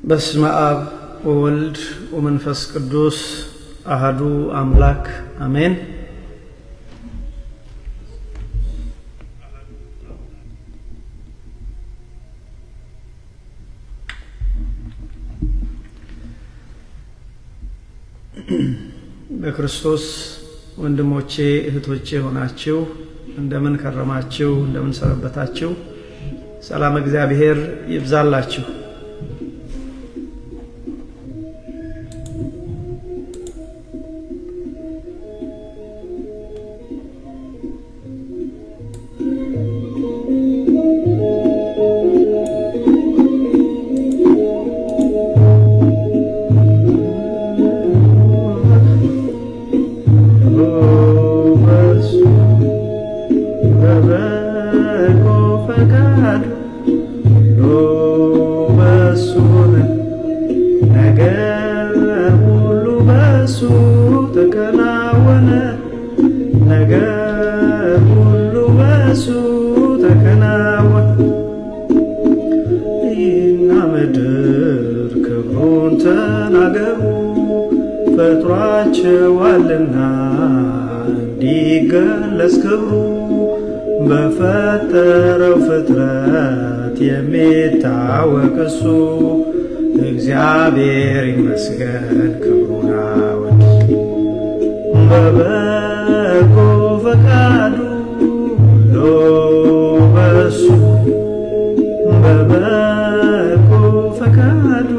በስመ አብ ወወልድ ወመንፈስ ቅዱስ አሐዱ አምላክ አሜን። በክርስቶስ ወንድሞቼ እህቶቼ ሆናችሁ እንደምን ከረማችሁ እንደምን ሰነበታችሁ? ሰላም እግዚአብሔር ይብዛላችሁ። በፈጠረው ፍጥረት የሚታወቅሱ እግዚአብሔር ይመስገን ክብሩን አወድስ በበጎ ፈቃዱ በሱ በበጎ ፈቃዱ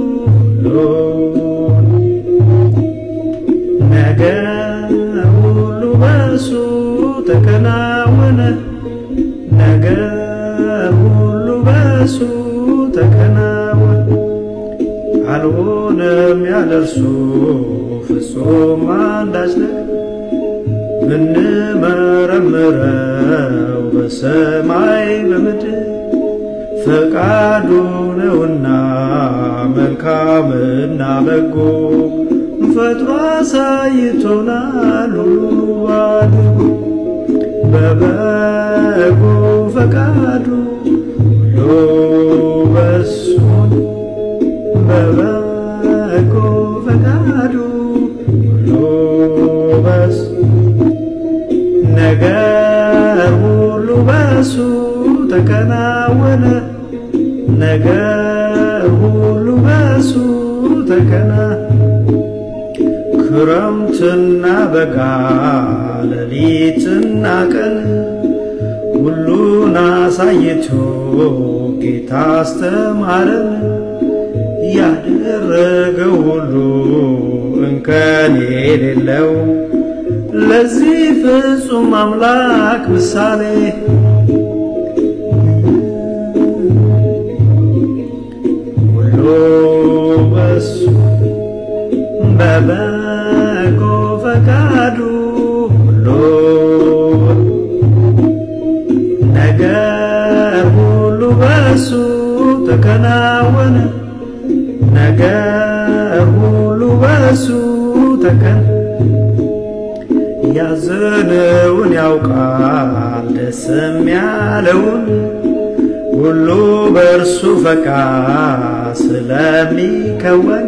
ነገር ሁሉ በሱ ተከናወነ ነገር ሁሉ በሱ ተከናወነ አልሆነም ያለርሱ ፍጹም አንዳች ነገር ብንመረምረው በሰማይ በምድር ፈቃዱ ነውና መልካምና በጎ ፈጥሮ አሳይቶናል ሁሉ አድርጎ በበጎ ፈቃዱ በሱ በበጎ ፈቃዱ በሱ ነገር ሁሉ በሱ ተከናወነ ነገር ሁሉ በሱ ተከናወነ ክረምትና በጋ ሌሊትና ቀን ሁሉን አሳይቶ ጌታ አስተማረን ያደረገው ሁሉ እንከን የሌለው ለዚህ ፍጹም አምላክ ምሳሌ ሁሉ በሱ በበጎ ፈቃዱ ነገር ሁሉ በሱ ተከናወነ ነገር ሁሉ በሱ ተከናወነ ያዘነውን ያውቃል ደስም ያለውን ሁሉ በእርሱ ፈቃድ ስለሚከወን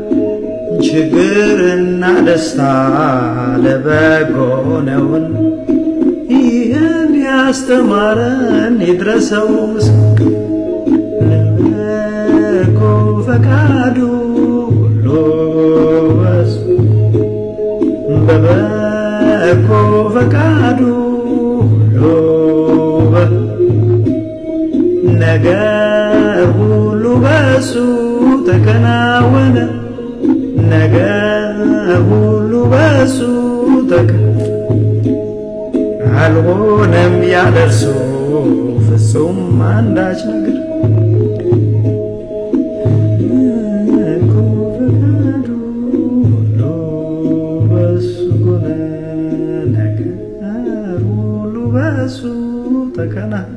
ችግርና ደስታ ለበጎ ነውን ይህን ያስተማረን ይድረሰው ምስጋና ለበጎ ፈቃዱ ሁሉ በሱ በበጎ ፈቃዱ ሁሉ ነገር ሁሉ በሱ ተከናወነ ነገር ሁሉ በሱ አልሆነም ያለርሱ ፍጹም አንዳች ነገር ነገር ሁሉ በሱ ተከናወነ።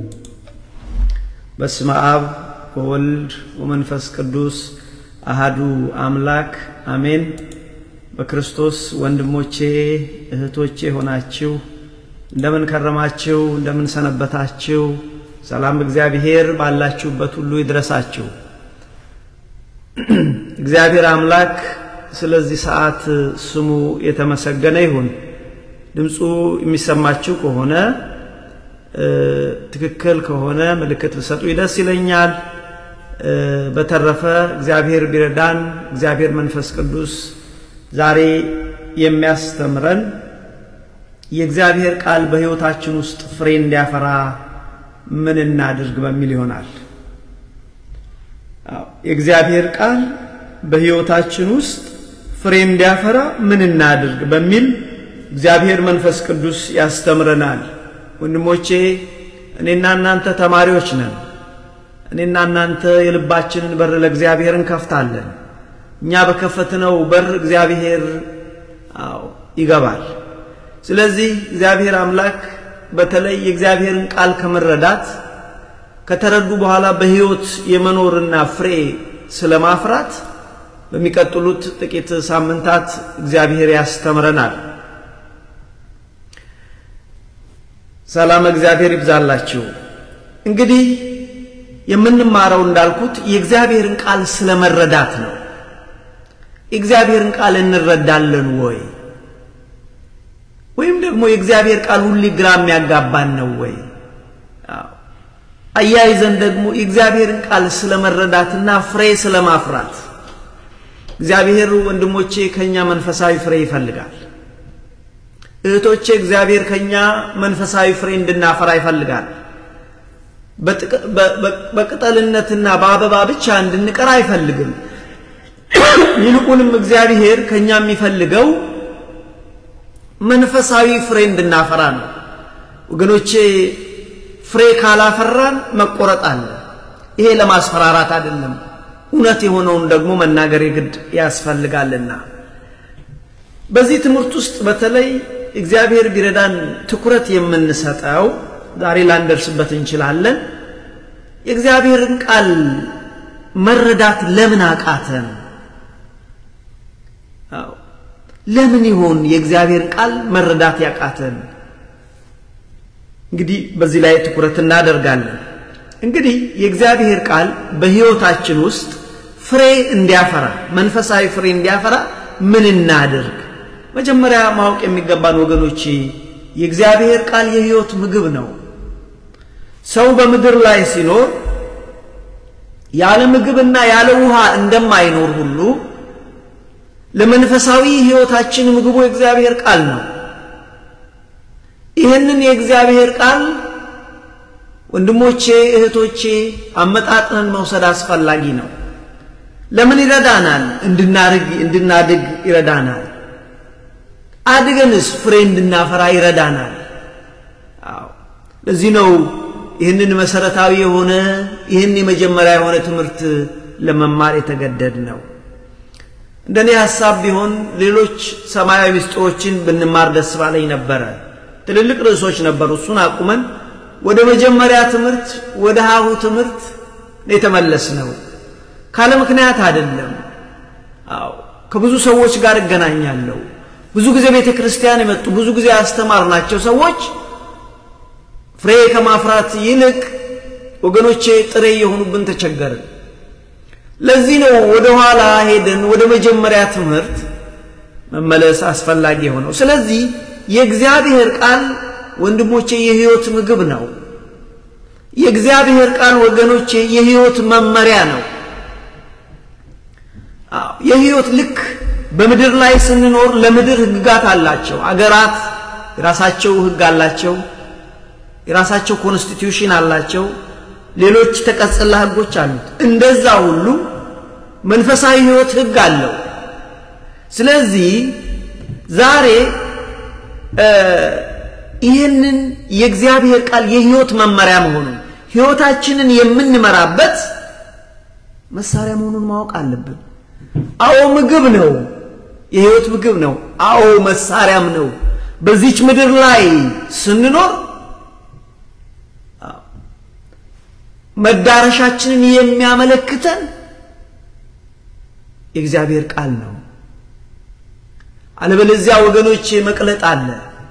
በስመ አብ ወወልድ ወመንፈስ ቅዱስ አሐዱ አምላክ አሜን። በክርስቶስ ወንድሞቼ እህቶቼ ሆናችሁ እንደምን ከረማችሁ እንደምን ሰነበታችሁ? ሰላም እግዚአብሔር ባላችሁበት ሁሉ ይድረሳችሁ። እግዚአብሔር አምላክ ስለዚህ ሰዓት ስሙ የተመሰገነ ይሁን ድምጹ የሚሰማችሁ ከሆነ ትክክል ከሆነ ምልክት ልሰጡ ይደስ ይለኛል በተረፈ እግዚአብሔር ቢረዳን እግዚአብሔር መንፈስ ቅዱስ ዛሬ የሚያስተምረን የእግዚአብሔር ቃል በህይወታችን ውስጥ ፍሬ እንዲያፈራ ምን እናድርግ በሚል ይሆናል የእግዚአብሔር ቃል በህይወታችን ውስጥ ፍሬ እንዲያፈራ ምን እናድርግ በሚል እግዚአብሔር መንፈስ ቅዱስ ያስተምረናል ወንድሞቼ እኔና እናንተ ተማሪዎች ነን እኔና እናንተ የልባችንን በር ለእግዚአብሔር እንከፍታለን እኛ በከፈትነው በር እግዚአብሔር ይገባል ስለዚህ እግዚአብሔር አምላክ በተለይ የእግዚአብሔርን ቃል ከመረዳት ከተረዱ በኋላ በህይወት የመኖርና ፍሬ ስለማፍራት በሚቀጥሉት ጥቂት ሳምንታት እግዚአብሔር ያስተምረናል ሰላም እግዚአብሔር ይብዛላችሁ እንግዲህ የምንማረው እንዳልኩት የእግዚአብሔርን ቃል ስለመረዳት ነው የእግዚአብሔርን ቃል እንረዳለን ወይም ደግሞ የእግዚአብሔር ቃል ሁሉ ግራም ያጋባን ነው ወይ አያይዘን ደግሞ የእግዚአብሔርን ቃል ስለመረዳትና ፍሬ ስለማፍራት እግዚአብሔር ወንድሞቼ ከኛ መንፈሳዊ ፍሬ ይፈልጋል እህቶቼ እግዚአብሔር ከኛ መንፈሳዊ ፍሬ እንድናፈራ ይፈልጋል በቅጠልነትና በአበባ ብቻ እንድንቀር አይፈልግም ይልቁንም እግዚአብሔር ከኛ የሚፈልገው መንፈሳዊ ፍሬ እንድናፈራ ነው ወገኖቼ ፍሬ ካላፈራን መቆረጥ አለ ይሄ ለማስፈራራት አይደለም እውነት የሆነውን ደግሞ መናገር ይግድ ያስፈልጋልና በዚህ ትምህርት ውስጥ በተለይ እግዚአብሔር ቢረዳን ትኩረት የምንሰጠው ዛሬ ላንደርስበት እንችላለን የእግዚአብሔርን ቃል መረዳት ለምን አቃተን ለምን ይሆን የእግዚአብሔር ቃል መረዳት ያቃተን እንግዲህ በዚህ ላይ ትኩረት እናደርጋለን እንግዲህ የእግዚአብሔር ቃል በህይወታችን ውስጥ ፍሬ እንዲያፈራ መንፈሳዊ ፍሬ እንዲያፈራ ምን እናድርግ መጀመሪያ ማወቅ የሚገባን ወገኖቼ የእግዚአብሔር ቃል የህይወት ምግብ ነው ሰው በምድር ላይ ሲኖር ያለ ምግብና ያለ ውሃ እንደማይኖር ሁሉ ለመንፈሳዊ ህይወታችን ምግቡ የእግዚአብሔር ቃል ነው ይሄንን የእግዚአብሔር ቃል ወንድሞቼ እህቶቼ አመጣጥነን መውሰድ አስፈላጊ ነው ለምን ይረዳናል እንድናድግ ይረዳናል አድገንስ ፍሬ እንድናፈራ ይረዳናል ለዚህ ነው ይህንን መሰረታዊ የሆነ ይህን የመጀመሪያ የሆነ ትምህርት ለመማር የተገደድነው እንደኔ ሐሳብ ቢሆን ሌሎች ሰማያዊ ምስጢሮችን ብንማር ደስ ባለኝ ነበር ትልልቅ ርዕሶች ነበሩ እሱን አቁመን ወደ መጀመሪያ ትምህርት ወደ ሀሁ ትምህርት የተመለስነው ካለ ምክንያት አይደለም ከብዙ ሰዎች ጋር እገናኛለሁ ብዙ ጊዜ ቤተክርስቲያን የመጡ ብዙ ጊዜ አስተማርናቸው ሰዎች ፍሬ ከማፍራት ይልቅ ወገኖቼ ጥሬ የሆኑብን ተቸገርን ለዚህ ነው ወደ ኋላ ሄደን ወደ መጀመሪያ ትምህርት መመለስ አስፈላጊ ሆነው ስለዚህ የእግዚአብሔር ቃል ወንድሞቼ የህይወት ምግብ ነው የእግዚአብሔር ቃል ወገኖቼ የህይወት መመሪያ ነው የህይወት ልክ በምድር ላይ ስንኖር ለምድር ህግጋት አላቸው አገራት የራሳቸው ህግ አላቸው የራሳቸው ኮንስቲቲዩሽን አላቸው ሌሎች ተቀጽላ ህጎች አሉት እንደዛ ሁሉ መንፈሳዊ ህይወት ህግ አለው ስለዚህ ዛሬ ይሄንን የእግዚአብሔር ቃል የህይወት መመሪያ መሆኑን ህይወታችንን የምንመራበት መሳሪያ መሆኑን ማወቅ አለብን አዎ ምግብ ነው የህይወት ምግብ ነው አዎ መሳሪያም ነው በዚች ምድር ላይ ስንኖር መዳረሻችንን የሚያመለክተን የእግዚአብሔር ቃል ነው አለበለዚያ ወገኖች መቅለጥ አለ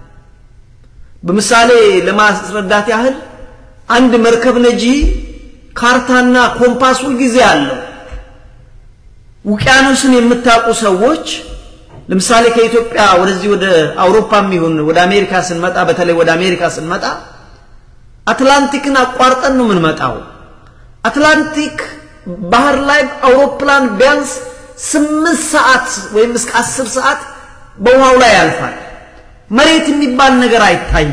በምሳሌ ለማስረዳት ያህል አንድ መርከብ ነጂ ካርታና ኮምፓስ ሁሉ ጊዜ አለው ውቅያኖስን የምታውቁ ሰዎች ለምሳሌ ከኢትዮጵያ ወደዚህ ወደ አውሮፓም ይሁን ወደ አሜሪካ ስንመጣ በተለይ ወደ አሜሪካ ስንመጣ አትላንቲክን አቋርጠን ነው የምንመጣው አትላንቲክ ባህር ላይ አውሮፕላን ቢያንስ 8 ሰዓት ወይም እስከ 10 ሰዓት በውሃው ላይ ያልፋል መሬት የሚባል ነገር አይታይም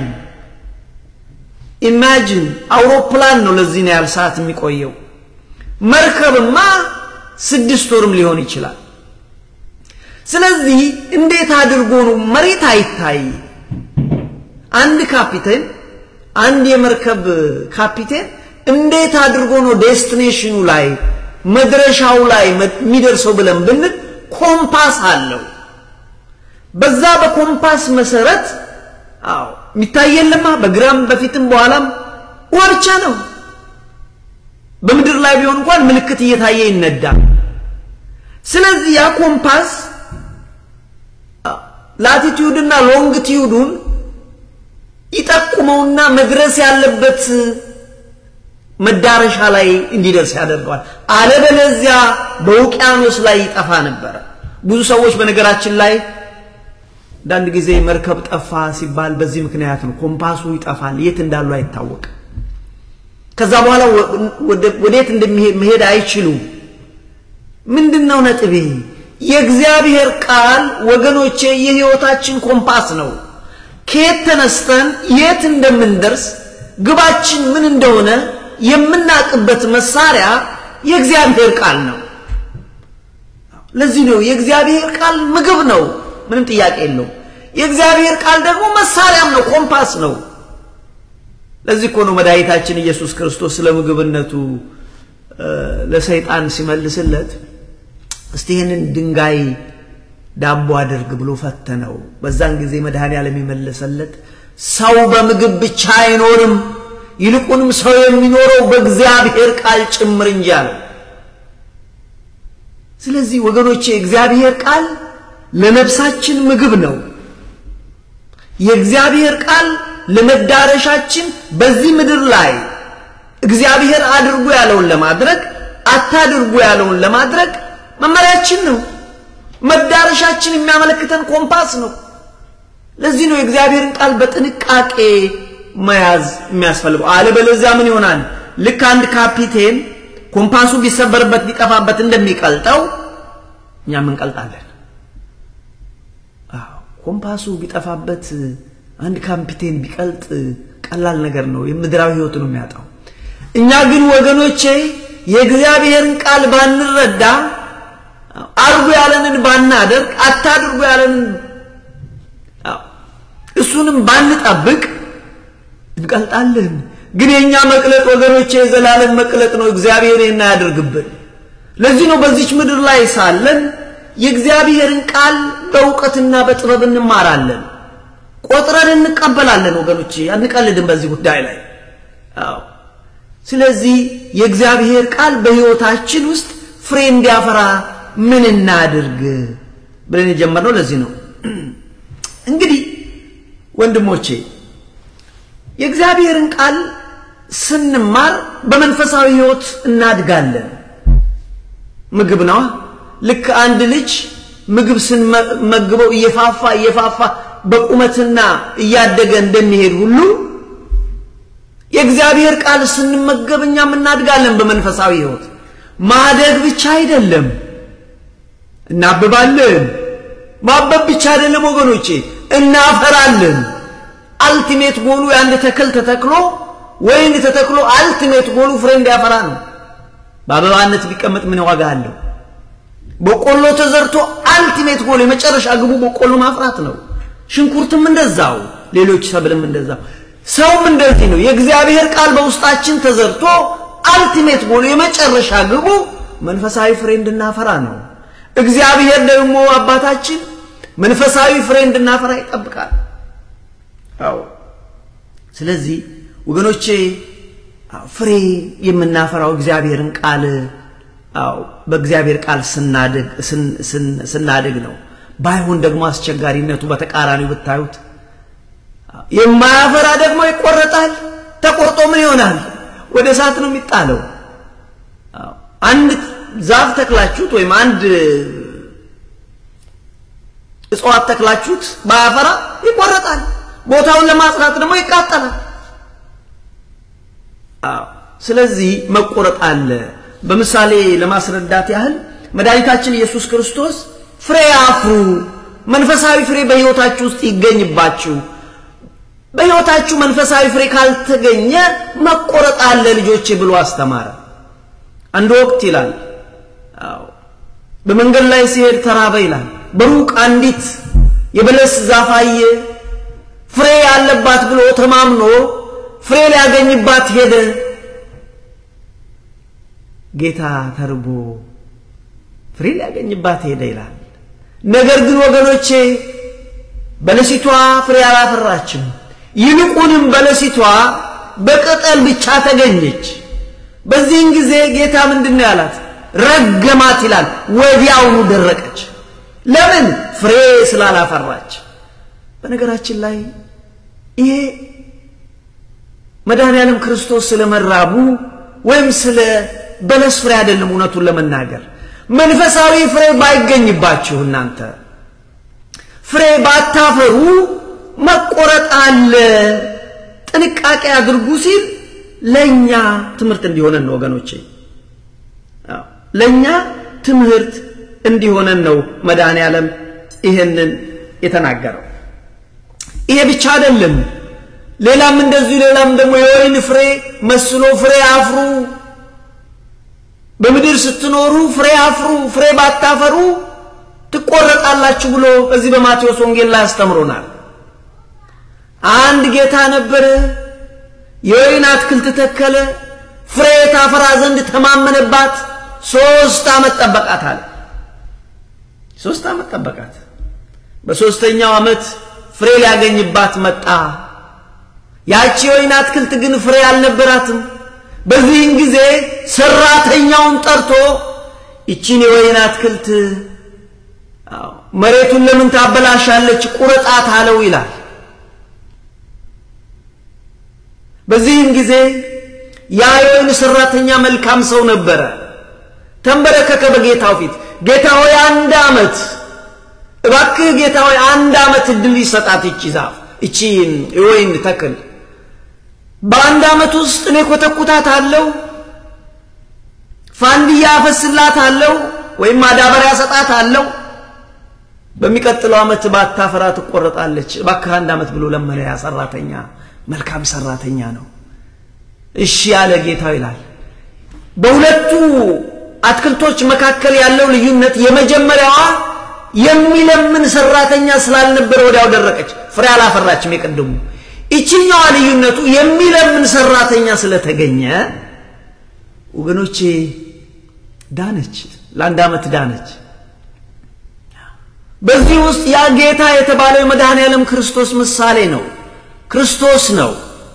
ኢማጂን አውሮፕላን ነው ለዚህ ነው ያል ሰዓት የሚቆየው መርከብማ 6 ወርም ሊሆን ይችላል ስለዚህ እንዴት አድርጎ ነው መሬት አይታይ አንድ ካፒቴን አንድ የመርከብ ካፒቴን እንዴት አድርጎ ነው ዴስቲኔሽኑ ላይ መድረሻው ላይ የሚደርሰው ብለን ብንል ኮምፓስ አለው በዛ በኮምፓስ መሰረት የሚታየልማ በግራም በፊትም በኋላም ወርቻ ነው በመድር ላይ ቢሆን እንኳን ምልክት እየታየ ይነዳል ስለዚህ ያ ኮምፓስ ላቲቲዩድ እና ሎንጊቲዩዱን ይጠቁመውና መድረስ ያለበት መዳረሻ ላይ እንዲደርስ ያደርጋል አለበለዚያ በውቅያኖስ ላይ ይጠፋ ነበር ብዙ ሰዎች በነገራችን ላይ ዳንድ ጊዜ መርከብ ጠፋ ሲባል በዚህ ምክንያት ነው ኮምፓሱ ይጠፋል የት እንዳሉ አይታወቅ ከዛ በኋላ ወዴት እንደሚሄድ አይችሉ ምንድነው ነጥቤ የእግዚአብሔር ቃል ወገኖቼ የህይወታችን ኮምፓስ ነው ከየት ተነስተን የት እንደምንደርስ ግባችን ምን እንደሆነ የምናቅበት መሳሪያ የእግዚአብሔር ቃል ነው ለዚህ ነው የእግዚአብሔር ቃል ምግብ ነው ምንም ጥያቄ የለው የእግዚአብሔር ቃል ደግሞ መሳሪያም ነው ኮምፓስ ነው ለዚህ እኮ ነው መድኃኒታችን ኢየሱስ ክርስቶስ ስለምግብነቱ ለሰይጣን ሲመልስለት እስቲ ይሄንን ድንጋይ ዳቦ አድርግ ብሎ ፈተነው በዛን ጊዜ መድኃኒዓለም ይመለሰለት ሰው በምግብ ብቻ አይኖርም ይልቁንም ሰው የሚኖረው በእግዚአብሔር ቃል ጭምር እንጂ አለ ስለዚህ ወገኖቼ እግዚአብሔር ቃል ለነፍሳችን ምግብ ነው የእግዚአብሔር ቃል ለመዳረሻችን በዚህ ምድር ላይ እግዚአብሔር አድርጉ ያለውን ለማድረግ አታድርጉ ያለውን ለማድረግ መመሪያችን ነው መዳረሻችን የሚያመለክተን ኮምፓስ ነው ለዚህ ነው የእግዚአብሔርን ቃል በጥንቃቄ መያዝ የሚያስፈልገው አለበለዚያ ምን ይሆናል ልክ አንድ ካፒቴን ኮምፓሱ ቢሰበርበት ቢጠፋበት እንደሚቀልጠው እኛም እንቀልጣለን ኮምፓሱ ቢጠፋበት አንድ ካፒቴን ቢቀልጥ ቀላል ነገር ነው የምድራዊ ህይወት ነው የሚያጣው እኛ ግን ወገኖቼ የእግዚአብሔርን ቃል ባንረዳ አርጉ ያለንን ባናደርግ አታድርጉ ያለንን እሱንም ባንጠብቅ እንቀልጣለን ግን የኛ መቅለጥ ወገኖቼ የዘላለም መቅለጥ ነው እግዚአብሔር እና ያደርግብን ለዚህ ነው በዚች ምድር ላይ ሳለን የእግዚአብሔርን ቃል በእውቀትና በጥበብ እንማራለን ቆጥረን እንቀበላለን ወገኖቼ አንቀልድም በዚህ ጉዳይ ላይ ስለዚህ የእግዚአብሔር ቃል በህይወታችን ውስጥ ፍሬ እንዲያፈራ ምን እናድርግ ብለን የጀመርነው ለዚህ ነው እንግዲህ ወንድሞቼ የእግዚአብሔርን ቃል ስንማር በመንፈሳዊ ህይወት እናድጋለን ምግብ ነው ልክ አንድ ልጅ ምግብ ስንመግበው እየፋፋ በቁመትና እያደገ እንደሚሄድ ሁሉ የእግዚአብሔር ቃል ስንመገብኛም እናድጋለን በመንፈሳዊ ህይወት ማደግ ብቻ አይደለም እናብባለን ማበብ ብቻ አይደለም ወገኖቼ እናፈራለን አልቲሜት ጎሉ ያንድ ተክል ተተክሎ ወይን ተተክሎ አልቲሜት ጎሉ ፍሬ እንዲያፈራ ነው በአበባነት ቢቀመጥ ምን ዋጋ አለው በቆሎ ተዘርቶ አልቲሜት ጎሉ የመጨረሻ ግቡ በቆሎ ማፍራት ነው ሽንኩርትም እንደዛው ሌሎች ሰብልም እንደዛው ሰውም እንደዚህ ነው የእግዚአብሔር ቃል በውስጣችን ተዘርቶ አልቲሜት ጎሉ የመጨረሻ ግቡ መንፈሳዊ ፍሬ እንድናፈራ ነው እግዚአብሔር ደግሞ አባታችን መንፈሳዊ ፍሬ እንድናፈራ ይጠብቃል ስለዚህ ወገኖቼ ፍሬ የምናፈራው እግዚአብሔርን ቃል በእግዚአብሔር ቃል ስናድግ ነው ባይሆን ደግሞ አስቸጋሪነቱ በተቃራኒው ብታዩት የማያፈራ ደግሞ ይቆረጣል ተቆርጦ ምን ይሆናል ወደ እሳት ነው የሚጣለው አንድ ዛፍ ተክላችሁት ወይም አንድ እጽዋት ተክላችሁት ባያፈራ ይቆረጣል ቦታውን ለማጽናት ደግሞ ይቃጠላል ስለዚህ መቆረጥ አለ በምሳሌ ለማስረዳት ያህል መድኃኒታችን ኢየሱስ ክርስቶስ ፍሬ አፍሩ መንፈሳዊ ፍሬ በሕይወታችሁ ውስጥ ይገኝባችሁ በሕይወታችሁ መንፈሳዊ ፍሬ ካልተገኘ መቆረጥ አለ ልጆቼ ብሎ አስተማረ አንድ ወቅት ይላል በመንገድ ላይ ሲሄድ ተራበ ይላል በሩቅ አንዲት የበለስ ዛፍ አየ ፍሬ ያለባት ብሎ ተማምኖ ፍሬ ሊያገኝባት ሄደ ጌታ ተርቦ ፍሬ ሊያገኝባት ሄደ ይላል ነገር ግን ወገኖቼ በለሲቷ ፍሬ አላፈራችም ይልቁንም በለሲቷ በቅጠል ብቻ ተገኘች በዚህን ጊዜ ጌታ ምንድነው ያላት ረገማት ይላል ወዲያውኑ ደረቀች ለምን ፍሬ ስላላፈራች በነገራችን ላይ ይሄ መድኃኒዓለም ክርስቶስ ስለመራቡ ወይም ስለ በለስ ፍሬ አይደለም እውነቱን ለመናገር መንፈሳዊ ፍሬ ባይገኝባችሁ እናንተ ፍሬ ባታፈሩ መቆረጥ አለ ጥንቃቄ አድርጉ ሲል ለኛ ትምህርት እንዲሆነን ነው ወገኖቼ ለኛ ትምህርት እንዲሆነን ነው መድኃኒዓለም ይሄንን የተናገረው ይሄ ብቻ አይደለም ሌላም እንደዚህ ሌላም ደግሞ የወይን ፍሬ መስሎ ፍሬ አፍሩ በምድር ስትኖሩ ፍሬ አፍሩ ፍሬ ባታፈሩ ትቆረጣላችሁ ብሎ እዚህ በማቴዎስ ወንጌል ላይ አስተምሮናል አንድ ጌታ ነበር የወይን አትክልት ተከለ ፍሬ ታፈራ ዘንድ ተማመነባት 3 ዓመት ጠበቃት አለ 3 ዓመት ጠበቃት በሶስተኛው ዓመት ፍሬ ሊያገኝባት መጣ ያቺ የወይን አትክልት ግን ፍሬ አልነበራትም በዚህን ጊዜ ሰራተኛውን ጠርቶ እቺን የወይን አትክልት መሬቱን ለምን ታበላሻለች ቁረጣት አለው ይላል በዚህን ጊዜ ያ የወይን ሰራተኛ መልካም ሰው ነበር ተንበረከከ በጌታው ፊት ጌታ ሆይ አንድ ዓመት እባክህ ጌታ ሆይ አንድ ዓመት እድል ይሰጣት እቺ ዛፍ እቺ የወይን ተክል በአንድ ዓመት ውስጥ እኔ ኮተኩታታለሁ ፋንዲያ አፈስላታለሁ ወይም ማዳበሪያ ሰጣታለሁ በሚቀጥለው ዓመት ባታፈራ ትቆረጣለች እባክህ አንድ ዓመት ብሎ ለመነ ያ ሰራተኛ መልካም ሰራተኛ ነው እሺ ያለ ጌታው ይላል በሁለቱ አትክልቶች መካከል ያለው ልዩነት የመጀመሪያዋ የሚለምን ሰራተኛ ስላልነበረ ወዲያው ደረቀች ፍሬ አላፈራችም የቀደሙ እቺኛዋ ልዩነቱ የሚለምን ሰራተኛ ስለተገኘ ወገኖቼ ዳነች ለአንድ ዓመት ዳነች በዚህ ውስጥ ያ ጌታ የተባለው መድኃኒዓለም ክርስቶስ ምሳሌ ነው ክርስቶስ ነው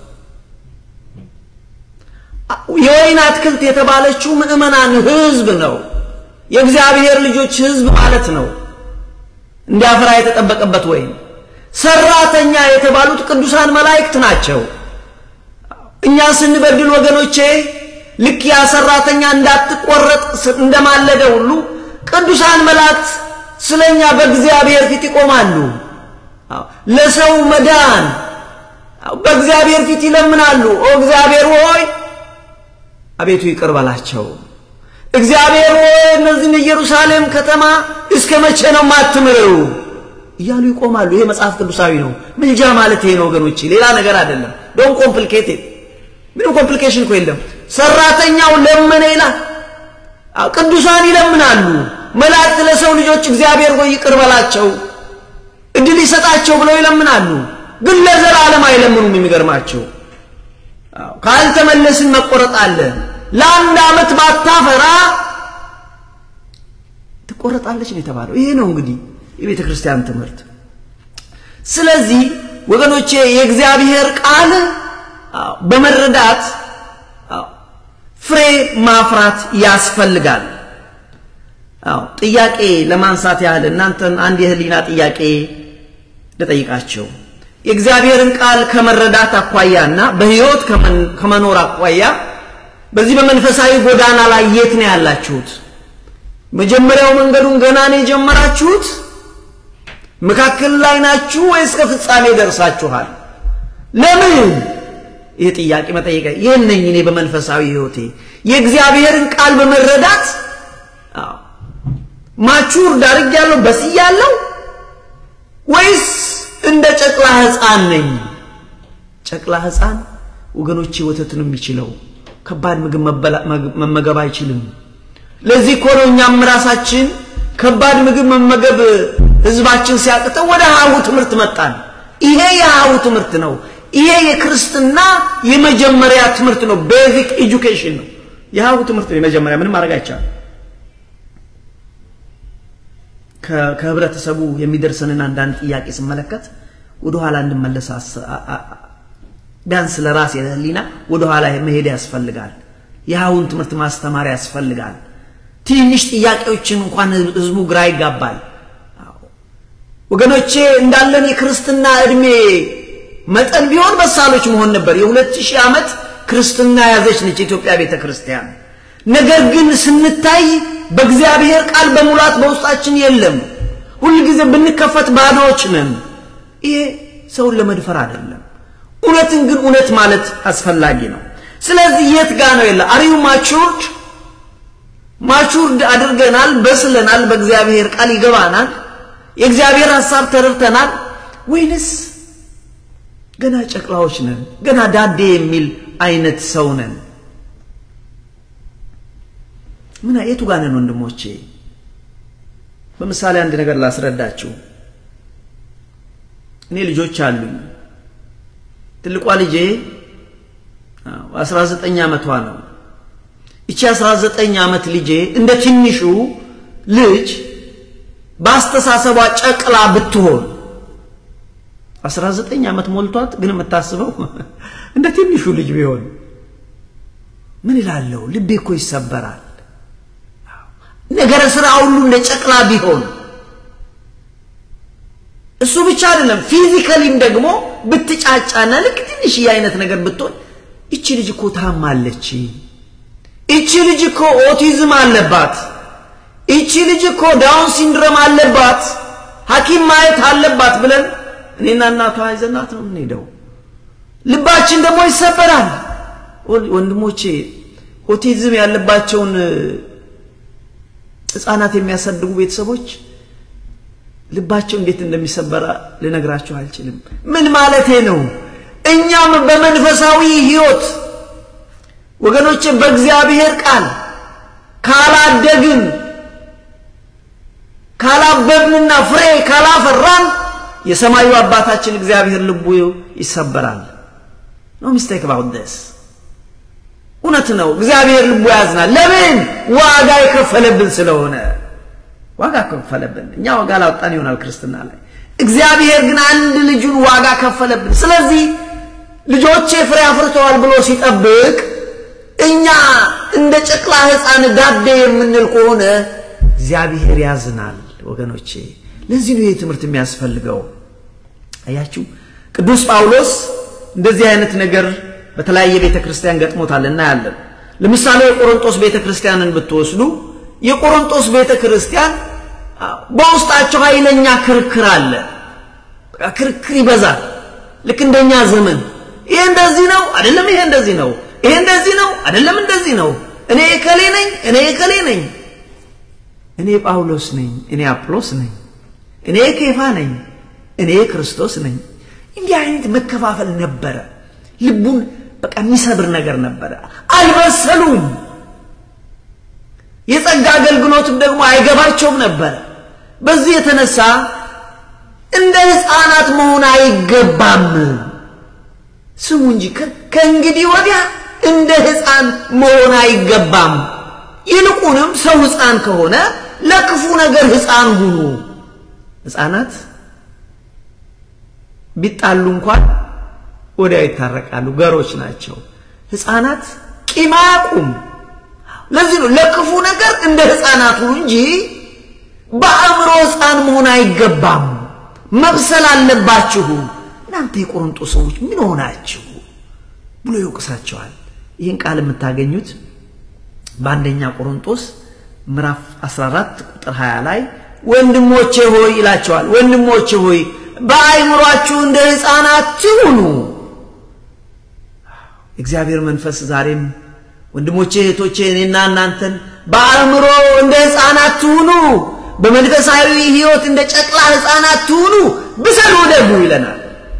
የወይን አትክልት የተባለችው ምእመናን ህዝብ ነው የእግዚአብሔር ልጆች ህዝብ ማለት ነው እንዲያፈራ የተጠበቀበት ወይን ሰራተኛ የተባሉት ቅዱሳን መላእክት ናቸው እኛ ስንበድል ወገኖቼ ልክ ያ ሰራተኛ እንዳትቆረጥ እንደማለደ ሁሉ ቅዱሳን መላእክት ስለኛ በእግዚአብሔር ፊት ይቆማሉ ለሰው መዳን በእግዚአብሔር ፊት ይለምናሉ ኦ እግዚአብሔር ሆይ አቤቱ ይቅር በላቸው እግዚአብሔር ሆይ እነዚህን ኢየሩሳሌም ከተማ እስከ መቼ ነው ማትምረው እያሉ ይቆማሉ ይሄ መጽሐፍ ቅዱሳዊ ነው ምልጃ ማለት ይሄ ነው ወገኖቼ ሌላ ነገር አይደለም ዶንት ኮምፕሊኬት ምንም ኮምፕሊኬሽን እኮ የለም ሰራተኛው ለመነ ይላል ቅዱሳን ይለምናሉ መላእክት ለሰው ልጆች እግዚአብሔር ሆይ ይቅር በላቸው እድል ይሰጣቸው ብለው ይለምናሉ ግን ለዘላለም አይለምኑም የሚገርማቸው ካልተመለስን መቆረጥ አለ ለአንድ ዓመት ባታፈራ ትቆረጣለች ነው የተባለው ይሄ ነው እንግዲህ የቤተ ክርስቲያን ትምህርት ስለዚህ ወገኖቼ የእግዚአብሔር ቃል በመረዳት ፍሬ ማፍራት ያስፈልጋል ጥያቄ ለማንሳት ያህል እናንተን አንድ የህሊና ጥያቄ ለጠይቃችሁ የእግዚአብሔርን ቃል ከመረዳት አቋያና በህይወት ከመኖር አቋያ በዚህ በመንፈሳዊ ጎዳና ላይ የት ነው ያላችሁት መጀመሪያው መንገዱን ገና ነው የጀመራችሁት መካከል ላይ ናችሁ ወይስ ከፍጻሜ ደርሳችኋል ለምን የጥያቄ መጠየቅ የነኝ እኔ በመንፈሳዊ ህይወቴ የእግዚአብሔርን ቃል በመረዳት ማቹር ዳርግ ያለው በስያለው ወይስ እንደ ጨቅላ ህፃን ነኝ ጨቅላ ህፃን ወገኖቼ ወተትን የሚችለው ከባድ ምግብ መመገብ አይችልም ለዚህ ኮሮኛም ራሳችን ከባድ ምግብ መመገብ ህዝባችን ሲያቅተው ወደ ሃው ትምርት መጣን ይሄ የሃው ትምርት ነው ይሄ የክርስትና የመጀመሪያ ትምርት ነው ቤዚክ ኤጁኬሽን ነው የሃው ትምርት ነው የመጀመሪያ ምንም ማድረግ አይቻልም ከህብረተሰቡ የሚደርሰንን አንዳንድ ጥያቄ ስመለከት ወደ ኋላ እንድመለስ ዳንስ ለራስ የለሊና ወደ ኋላ መሄድ ያስፈልጋል የሃውን ትምርት ማስተማር ያስፈልጋል ትንሽ ጥያቄዎችን እንኳን ህዝቡ ግራ ይጋባል ወገኖቼ እንዳለን የክርስትና እድሜ መጠን ቢሆን በሳሎች መሆን ነበር የ2000 ዓመት ክርስትና ያዘች ነች ኢትዮጵያ ቤተክርስቲያን ነገር ግን ስንታይ በእግዚአብሔር ቃል በሙላት በውስጣችን የለም ሁሉ ጊዜ ብንከፈት ባዶች ነን ይሄ ሰው ለመድፈር አይደለም እውነትን ግን እውነት ማለት አስፈላጊ ነው ስለዚህ የት ጋር ነው ያለ አሪው ማቹርድ አድርገናል በስለናል በእግዚአብሔር ቃል ይገባናል የእግዚአብሔር ሐሳብ ተረድተናል ወይንስ ገና ጨቅላዎች ነን ገና ዳዴ የሚል አይነት ሰው ነን ምን አይቱ ጋር ነን ወንድሞቼ በመሳሌ አንድ ነገር ላስረዳችሁ እኔ ልጆች አሉኝ ትልቋ ልጄ 19 ዓመቷ ነው እቺ 19 ዓመት ልጄ እንደ ትንሹ ልጅ ባስተሳሰቧ ጨቅላ ብትሆን 19 ዓመት ሞልቷት ግን መታስበው እንደ ትንሹ ልጅ ቢሆን ምን ይላለው ልቤ እኮ ይሰበራል ነገር ስራ ሁሉ እንደ ጨቅላ ቢሆን እሱ ብቻ አይደለም ፊዚካሊም ደግሞ ብትጫጫና ልክ ትንሽ አይነት ነገር ብትሆን እቺ ልጅ እኮ ታማለች እቺ ልጅ እኮ ኦቲዝም አለባት እቺ ልጅ እኮ ዳውን ሲንድሮም አለባት ሐኪም ማየት አለባት ብለን እኔና እናቷ አይዘናት ነው እንሄደው ልባችን ደግሞ ይሰበራል ወንድሞቼ ኦቲዝም ያለባቸውን ህፃናት የሚያሳድጉ ቤተሰቦች ልባቸው እንዴት እንደሚሰበራ ለነግራችሁ አልችልም ምን ማለቴ ነው እኛም በመንፈሳዊ ህይወት ወገኖቼ በእግዚአብሔር ቃል ካላደግን ካላበብንና ፍሬ ካላፈራን የሰማዩ አባታችን እግዚአብሔር ልቡ ይሰበራል no mistake about this እውነት ነው እግዚአብሔር ልቡ ያዝናል ለምን ዋጋ ይከፈለብን ስለሆነ ዋጋ ከፈለብን እኛ ዋጋ ላውጣን ይሆናል ክርስትና ላይ እግዚአብሔር ግን አንድ ልጁን ዋጋ ከፈለብን ስለዚህ ልጆቼ ፍሬ አፍርተዋል ብሎ ሲጠብቅ እኛ እንደ ጨቅላ ህፃን ዳዴ የምንል ከሆነ እግዚአብሔር ያዝናል ወገኖቼ ለዚህ ነው የትምርት የሚያስፈልገው አያችሁ ቅዱስ ጳውሎስ እንደዚህ አይነት ነገር በተለያየ ቤተክርስቲያን ገጥሞታልና ያለን ለምሳሌ የቆሮንቶስ ቤተክርስቲያንን ብትወስዱ የቆሮንቶስ ቤተክርስቲያን በውስጣቸው ኃይለኛ ክርክር አለ ክርክር ይበዛል ልክ እንደኛ ዘመን ይሄ እንደዚህ ነው አይደለም ይሄ እንደዚህ ነው ይሄ እንደዚህ ነው አይደለም እንደዚህ ነው እኔ እከሌ ነኝ እኔ እከሌ ነኝ እኔ ጳውሎስ ነኝ እኔ አጵሎስ ነኝ እኔ ኬፋ ነኝ እኔ ክርስቶስ ነኝ እንዲህ አይነት መከፋፈል ነበር ልቡን በቃ የሚሰብር ነገር ነበር አልበሰሉም የጸጋ አገልግሎትም ደግሞ አይገባቸውም ነበር በዚህ የተነሳ እንደ ህፃናት መሆን አይገባም ስሙ እንጂ ከእንግዲህ ወዲያ እንደ ህፃን መሆን አይገባም ይልቁንም ሰው ህፃን ከሆነ ለክፉ ነገር ህፃን ሁኑ ህፃናት ቢጣሉ እንኳን ወዲያ ይታረቃሉ ገሮች ናቸው ህፃናት ቂማቁም ለዚህ ነው ለክፉ ነገር እንደ ህፃናት ሁኑ እንጂ በአእምሮ ህፃን መሆን አይገባም መብሰል አለባችሁ እናንተ የቆሮንቶስ ሰዎች ምን ሆናችሁ ብሎ ይወቅሳቸዋል ይህን ቃል የምታገኙት በአንደኛ ቆሮንቶስ ምዕራፍ 14 ቁጥር 20 ላይ ወንድሞቼ ሆይ ይላቸዋል ወንድሞቼ ሆይ በአይምሮአችሁ እንደ ሕፃናት ትሁኑ እግዚአብሔር መንፈስ ዛሬም ወንድሞቼ እህቶቼ እኔና እናንተን በአእምሮ እንደ ሕፃናት ትሁኑ በመንፈሳዊ ሕይወት እንደ ጨቅላ ሕፃናት ትሁኑ ብሰሉ ደግሞ ይለናል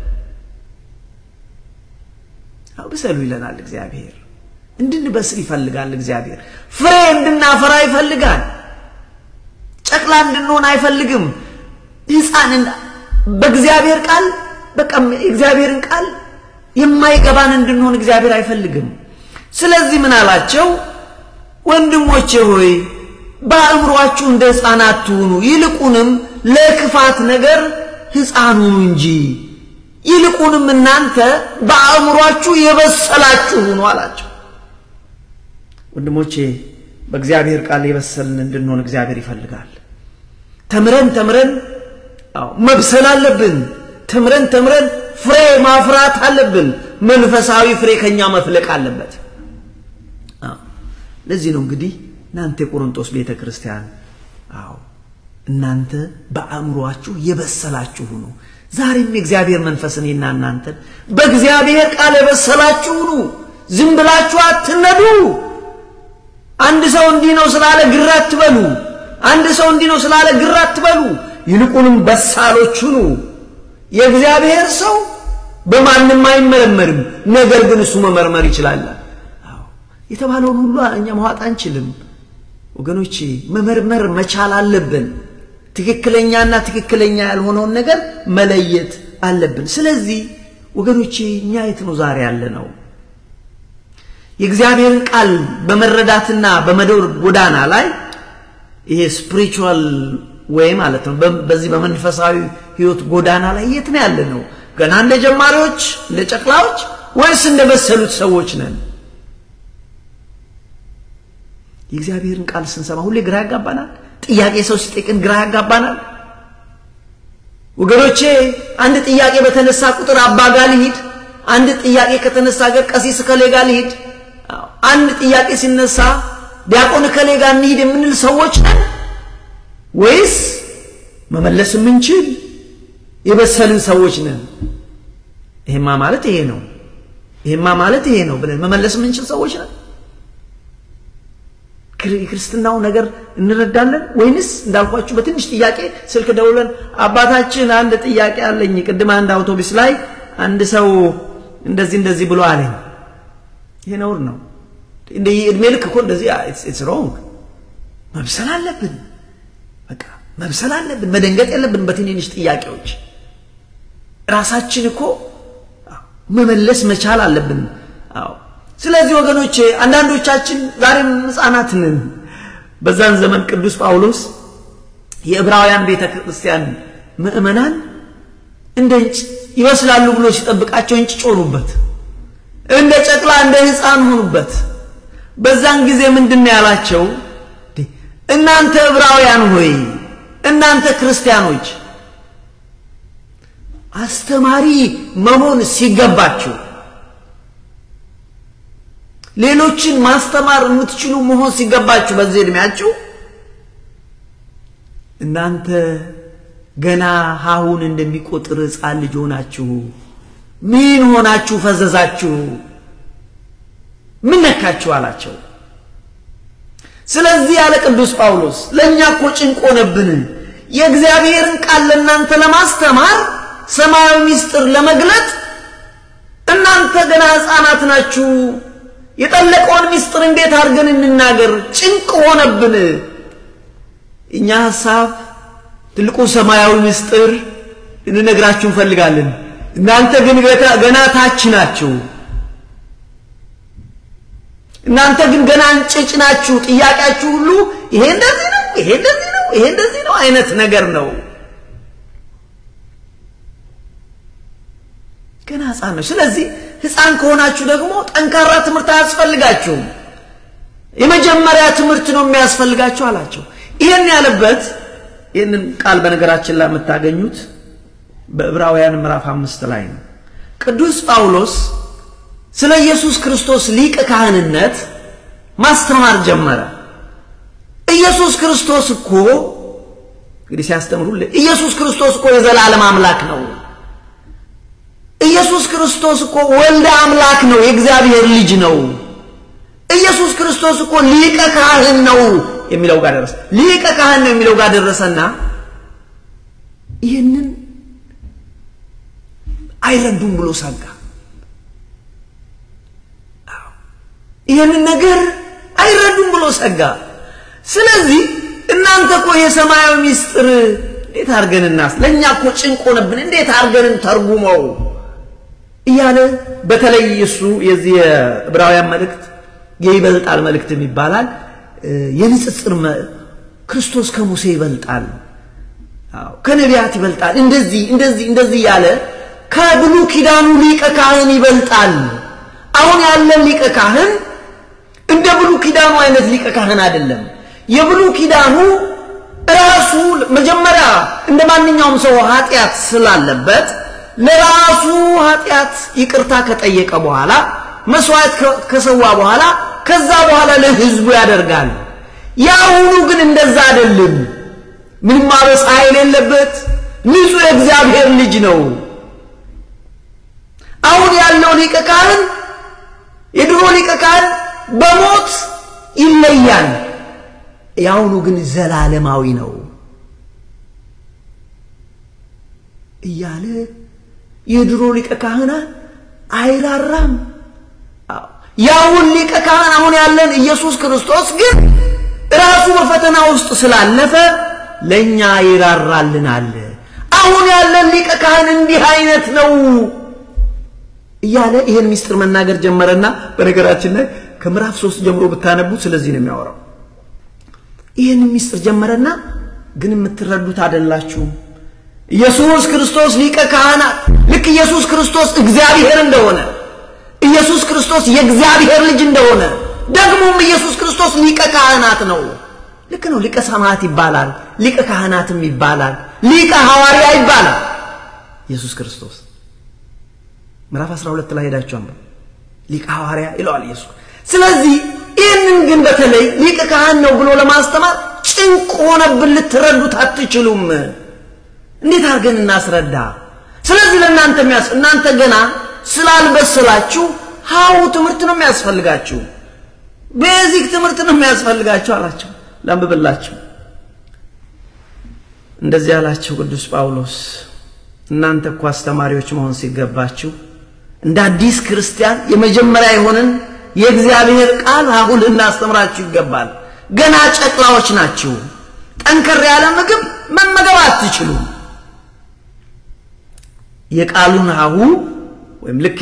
ብሰሉ ይለናል እግዚአብሔር እንድንበስል ይፈልጋል እግዚአብሔር ፍሬ እንድናፈራ ይፈልጋል ጨቅላ እንድንሆን አይፈልግም ሕፃን በእግዚአብሔር ቃል በቃ እግዚአብሔርን ቃል የማይገባን እንድንሆን እግዚአብሔር አይፈልግም ስለዚህ ምን አላቸው ወንድሞቼ ሆይ በአእምሮአችሁ እንደ ሕፃናት ትሁኑ ይልቁንም ለክፋት ነገር ሕፃን ሁኑ እንጂ ይልቁንም እናንተ በአእምሮአችሁ የበሰላችሁ ሁኑ አላቸው ወንድሞቼ በእግዚአብሔር ቃል የበሰልን እንድንሆን እግዚአብሔር ይፈልጋል ተምረን መብሰል አለብን ተምረን ፍሬ ማፍራት አለብን መንፈሳዊ ፍሬ ከኛ መፍለቅ አለበት ለዚህ ነው እንግዲህ እናንተ ቆሮንቶስ ቤተክርስቲያን እናንተ በአእምሮአችሁ የበሰላችሁ ሁኑ ዛሬም እግዚአብሔር መንፈስ እኔና እናንተ በእግዚአብሔር ቃል የበሰላችሁ ሁኑ ዝም ብላችሁ አትነዱ አንድ ሰው እንዲህ ነው ስላለ ግራ አትበሉ አንድ ሰው እንዲህ ነው ስላለ ግራ አትበሉ ይልቁንም በሳሎች ሁኑ የእግዚአብሔር ሰው በማንንም አይመረመርም ነገር ግን እሱ መመርመር ይችላል የተባለውን ሁሉ እኛ ማዋጥ አንችልም ወገኖቼ መመርመር መቻል አለብን ትክክለኛና ትክክለኛ ያልሆነውን ነገር መለየት አለብን ስለዚህ ወገኖቼ እኛ የት ነው ዛሬ ያለነው የእግዚአብሔር ቃል በመረዳትና በመደወር ጎዳና ላይ ይሄ ስፒሪቹዋል ወይ ማለት ነው በዚህ በመንፈሳዊ ህይወት ጎዳና ላይ የት ነው ያለነው ገና እንደ ጀማሪዎች እንደ ጨቅላዎች ወይስ እንደ በሰሉት ሰዎች ነን የእግዚአብሔርን ቃል ስንሰማ ሁሌ ግራ ያጋባናል ጥያቄ ሰው ሲጠይቅን ግራ ያጋባናል ወገኖቼ አንድ ጥያቄ በተነሳ ቁጥር አባ ጋር ሊሄድ አንድ ጥያቄ ከተነሳ ጋር ቀሲስ ከሌ ጋር ሊሄድ አንድ ጥያቄ ሲነሳ ዲያቆን ከሌ ጋር እንሂድ የምንል ሰዎች ነን ወይስ መመለስ የምንችል የበሰልን ሰዎች ነን ይሄማ ማለት ይሄ ነው ብለን መመለስ የምንችል ሰዎች ነን ክርስትናው ነገር እንረዳለን ወይንስ እንዳልኳችሁ በትንሽ ጥያቄ ስልክ ደውለን አባታችን አንድ ጥያቄ አለኝ ቅድም አንድ አውቶቡስ ላይ አንድ ሰው እንደዚህ ብሎ አለኝ ይሄ ነው እንደ እድሜ ልክ እኮ እንደዚህ it's wrong መብሰል አለብን በቃ መብሰል አለብን መደንገጥ የለብን በትንሽ ጥያቄዎች ራሳችን እኮ መመለስ መቻል አለብን ስለዚህ ወገኖቼ አንዳንዶቻችን ዛሬም ሕፃናት ነን በዛን ዘመን ቅዱስ ጳውሎስ የዕብራውያን ቤተክርስቲያን ምእመናን እንደንጭ ይወስላሉ ብሎ ሲጠብቃቸው እንጭ ጮኑበት እንደ ጨቅላ እንደ ሕፃን ሆኑበት በዛን ጊዜ ምንድነው ያላቸው እናንተ ዕብራውያን ሆይ እናንተ ክርስቲያኖች አስተማሪ መሆን ሲገባችሁ ሌሎችን ማስተማር የምትችሉ መሆን ሲገባችሁ በዚህ እድሜያችሁ እናንተ ገና ሃሁን እንደሚቆጥር ሕፃን ልጅ ሆናችሁ ምን ሆናችሁ ፈዘዛችሁ ምን ነካችሁ አላቸው ስለዚህ ያለ ቅዱስ ጳውሎስ ለኛ እኮ ጭንቅ ሆነብን የእግዚአብሔርን ቃል ለእናንተ ለማስተማር ሰማያዊ ምስጢር ለመግለጥ እናንተ ገና ሕፃናት ናችሁ የጠለቀውን ምስጢር እንዴት አድርገን እንናገር ጭንቅ ሆነብን እኛ ሐሳብ ትልቁ ሰማያዊ ምስጢር እንነግራችሁ እንፈልጋለን እናንተ ግን ገና ታች ናችሁ እናንተ ግን ገና እንጭጭ ናችሁ ጥያቄያችሁ ሁሉ ይሄ እንደዚህ ነው አይነት ነገር ነው ገና ሕፃን ነው ስለዚህ ሕፃን ከሆናችሁ ደግሞ ጠንካራ ትምህርት አያስፈልጋችሁም የመጀመሪያ ትምህርት ነው የሚያስፈልጋችሁ አላቸው ይሄን ያለበት ይሄንን ቃል በነገራችን ላይ የምታገኙት በዕብራውያን ምዕራፍ 5 ላይ ነው ቅዱስ ጳውሎስ ስለ ኢየሱስ ክርስቶስ ሊቀ ካህንነት ማስተማር ጀመረ ኢየሱስ ክርስቶስ እኮ እንግዲህ ሲያስተምሩልን ኢየሱስ ክርስቶስ እኮ የዘላለም አምላክ ነው ኢየሱስ ክርስቶስ እኮ ወልደ አምላክ ነው የእግዚአብሔር ልጅ ነው ኢየሱስ ክርስቶስ እኮ ሊቀ ካህን ነው የሚለው ጋር ደረሰ ሊቀ ካህን ነው የሚለው ጋር ደረሰና ይሄንን አይረዱም ብሎ ሰጋ ይሄንን ነገር አይረዱም ብሎ ሰጋ ስለዚህ እናንተ እኮ የሰማያዊ ሚስጥር እንዴት አርገንናስ ለኛ እኮ ጭንቅ ሆነብን እንዴት አርገን ተርጉመው እያለ በተለይ እሱ የዚህ ዕብራውያን መልእክት የይበልጣል መልእክት ይባላል የንጽጽር ክርስቶስ ከሙሴ ይበልጣል ከነቢያት ይበልጣል እንደዚህ ያለ ከብሉ ኪዳኑ ሊቀ ካህን ይበልጣል አሁን ያለን ሊቀ ካህን እንደ ብሉ ኪዳኑ አይነት ሊቀ ካህን አይደለም የብሉ ኪዳኑ ራሱ መጀመሪያ እንደማንኛውም ሰው ኃጢያት ስላለበት ለራሱ ኃጢያት ይቅርታ ከጠየቀ በኋላ መስዋዕት ከሰዋ በኋላ ከዛ በኋላ ለህዝቡ ያደርጋል ያውኑ ግን እንደዛ አይደለም ምንም ማበስ አይደለበት ንጹህ እግዚአብሔር ልጅ ነው አሁን ያለው ሊቀ ካህን የድሮ ሊቀ ካህን በሞት ይለያል ያውኑ ግን ዘላለማዊ ነው እያለ የድሮ ሊቀ ካህን አይራራም ያውን ሊቀ ካህን አሁን ያለን ኢየሱስ ክርስቶስ ግን ራሱ በፈተና ውስጥ ስላለፈ ለኛ ይራራልናል አሁን ያለን ሊቀ ካህን እንዲህ አይነት ነው እያለ ይሄን ሚስጥር መናገር ጀመረና በነገራችን ላይ ከምዕራፍ 3 ጀምሮ ብታነቡ ስለዚህ ነው የሚያወራው ይሄን ሚስጥር ጀመረና ግን የምትረዱት አይደላችሁ ኢየሱስ ክርስቶስ ሊቀ ካህናት ልክ ኢየሱስ ክርስቶስ እግዚአብሔር እንደሆነ ኢየሱስ ክርስቶስ የእግዚአብሔር ልጅ እንደሆነ ደግሞም ኢየሱስ ክርስቶስ ሊቀ ካህናት ነው ልክ ነው ሊቀ ሰማዕታት ይባላል ሊቀ ካህናትም ይባላል ሊቀ ሐዋርያ ይባላል ኢየሱስ ክርስቶስ ምዕራፍ 12 ላይ ሄዳችሁ አንብቡ ሊቀ ሐዋርያ ይላል ኢየሱስ ስለዚህ ይሄንን ግን በተለይ ሊቀ ካህን ነው ብሎ ለማስተማር ጭንቅ ሆነብን ልትረዱት አትችሉም እንዴት አርገን እናስረዳ ስለዚህ ለእናንተ እናንተ ገና ስላልበሰላችሁ ሃው ትምህርት ነው የሚያስፈልጋችሁ ቤዚክ ትምህርት ነው የሚያስፈልጋችሁ አላችሁ ላምብብላችሁ እንደዚህ ያላችሁ ቅዱስ ጳውሎስ እናንተ እኮ አስተማሪዎች መሆን ሲገባችሁ እንደ አዲስ ክርስቲያን የመጀመሪያ የሆነን የእግዚአብሔር ቃል አሁን እናስተምራችሁ ይገባል ገና ጨቅላዎች ናችሁ ጠንከር ያለ ምግብ መመገብ አትችሉም የቃሉን አሁ ወይም ልክ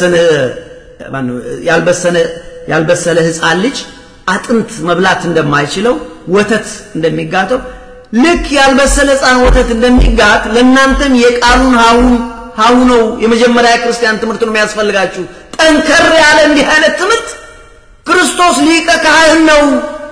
ያልበሰለ ሕፃን ልጅ አጥንት መብላት እንደማይችለው ወተት እንደሚጋተው ልክ ያልበሰለ ሕፃን ወተት እንደሚጋት ለእናንተም የቃሉን ሃው ነው የመጀመሪያ ክርስቲያን ትምህርት ነው የሚያስፈልጋችሁ ጠንከር ያለ እንዲህ አይነት ትምህርት ክርስቶስ ሊቀ ካህን ነው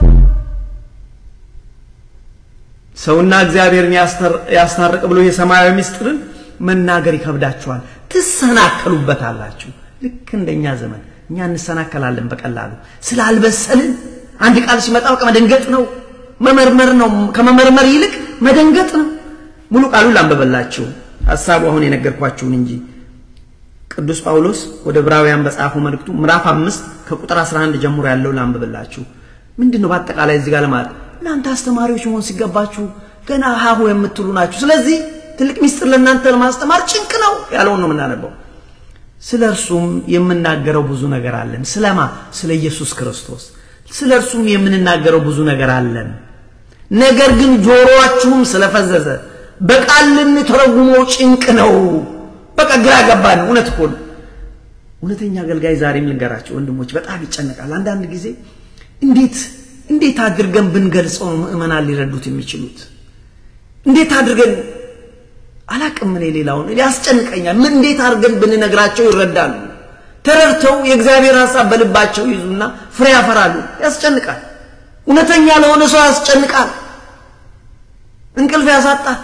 ሰውና እግዚአብሔርን ያስታርቅ ብሎ የሰማያዊ ሚስጥርን መናገር ይከብዳችኋል ትሰናከሉበታላችሁ ልክ እንደኛ ዘመን እኛ እንሰናከላለን በቀላሉ ስላልበሰልን አንድ ቃል ሲመጣ በቃ መደንገጥ ነው መመርመር ነው ከመመርመር ይልቅ መደንገጥ ነው ሙሉ ቃሉን ላንበበላችሁ ሐሳቡ አሁን የነገርኳችሁን እንጂ ቅዱስ ጳውሎስ ወደ ዕብራውያን በጻፈው መልእክቱ ምዕራፍ 5 ከቁጥር 11 ጀምሮ ያለው ላንበበላችሁ ምንድነው በአጠቃላይ እዚህ ጋር ለማለት እናንተ አስተማሪዎች መሆን ሲገባችሁ ገና ሃሁ የምትሉ ናችሁ ስለዚህ ትልቅ ሚስጥር ለእናንተ ለማስተማር ጭንቅ ነው ያለውን ነው የምናነበው ስለርሱም የምናገረው ብዙ ነገር አለን ስለማ ስለ ኢየሱስ ክርስቶስ ስለርሱም የምንናገረው ብዙ ነገር አለን ነገር ግን ጆሮአችሁም ስለፈዘዘ በቃል ልንተረጉመው ጭንቅ ነው በቃ ግራ ገባን እውነት እኮ እውነተኛ አገልጋይ ዛሬም ልንገራችሁ ወንድሞች በጣም ይጨነቃል አንዳንድ ጊዜ እንዴት አድርገን ብንገልጸው ምእመናን ሊረዱት የሚችሉት እንዴት አድርገን አላቅም እኔ ሌላውን ያስጨንቀኛል ምን እንዴት አድርገን ብንነግራቸው ይረዳሉ ተረድተው የእግዚአብሔር ሐሳብ በልባቸው ይዙና ፍሬ ያፈራሉ ያስጨንቃል እውነተኛ ለሆነ ሰው ያስጨንቃል እንቅልፍ ያሳጣል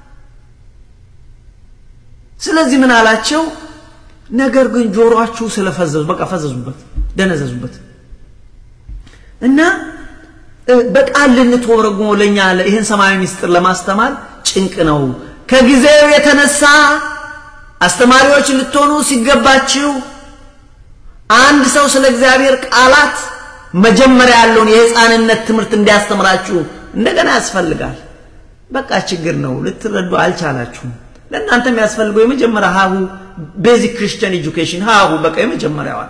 ስለዚህ ምን አላቸው ነገር ግን ጆሮአችሁ ስለፈዘዙ በቃ ፈዘዙበት ደነዘዙበት እና በቃል ልንተረጉመው ለኛ ይሄን ሰማያዊ ምስጢር ለማስተማር ጭንቅ ነው ከጊዜው የተነሳ አስተማሪዎች ልትሆኑ ሲገባችሁ አንድ ሰው ስለ እግዚአብሔር ቃላት መጀመሪያ ያለውን የሕፃንነት ትምህርት እንዲያስተምራችሁ እንደገና ያስፈልጋል በቃ ችግር ነው ልትረዱ አልቻላችሁም ለእናንተ የሚያስፈልገው የመጀመሪያ ሃሁ ቤዚክ ክርስቲያን ኤጁኬሽን ሃሁ በቃ የመጀመሪያው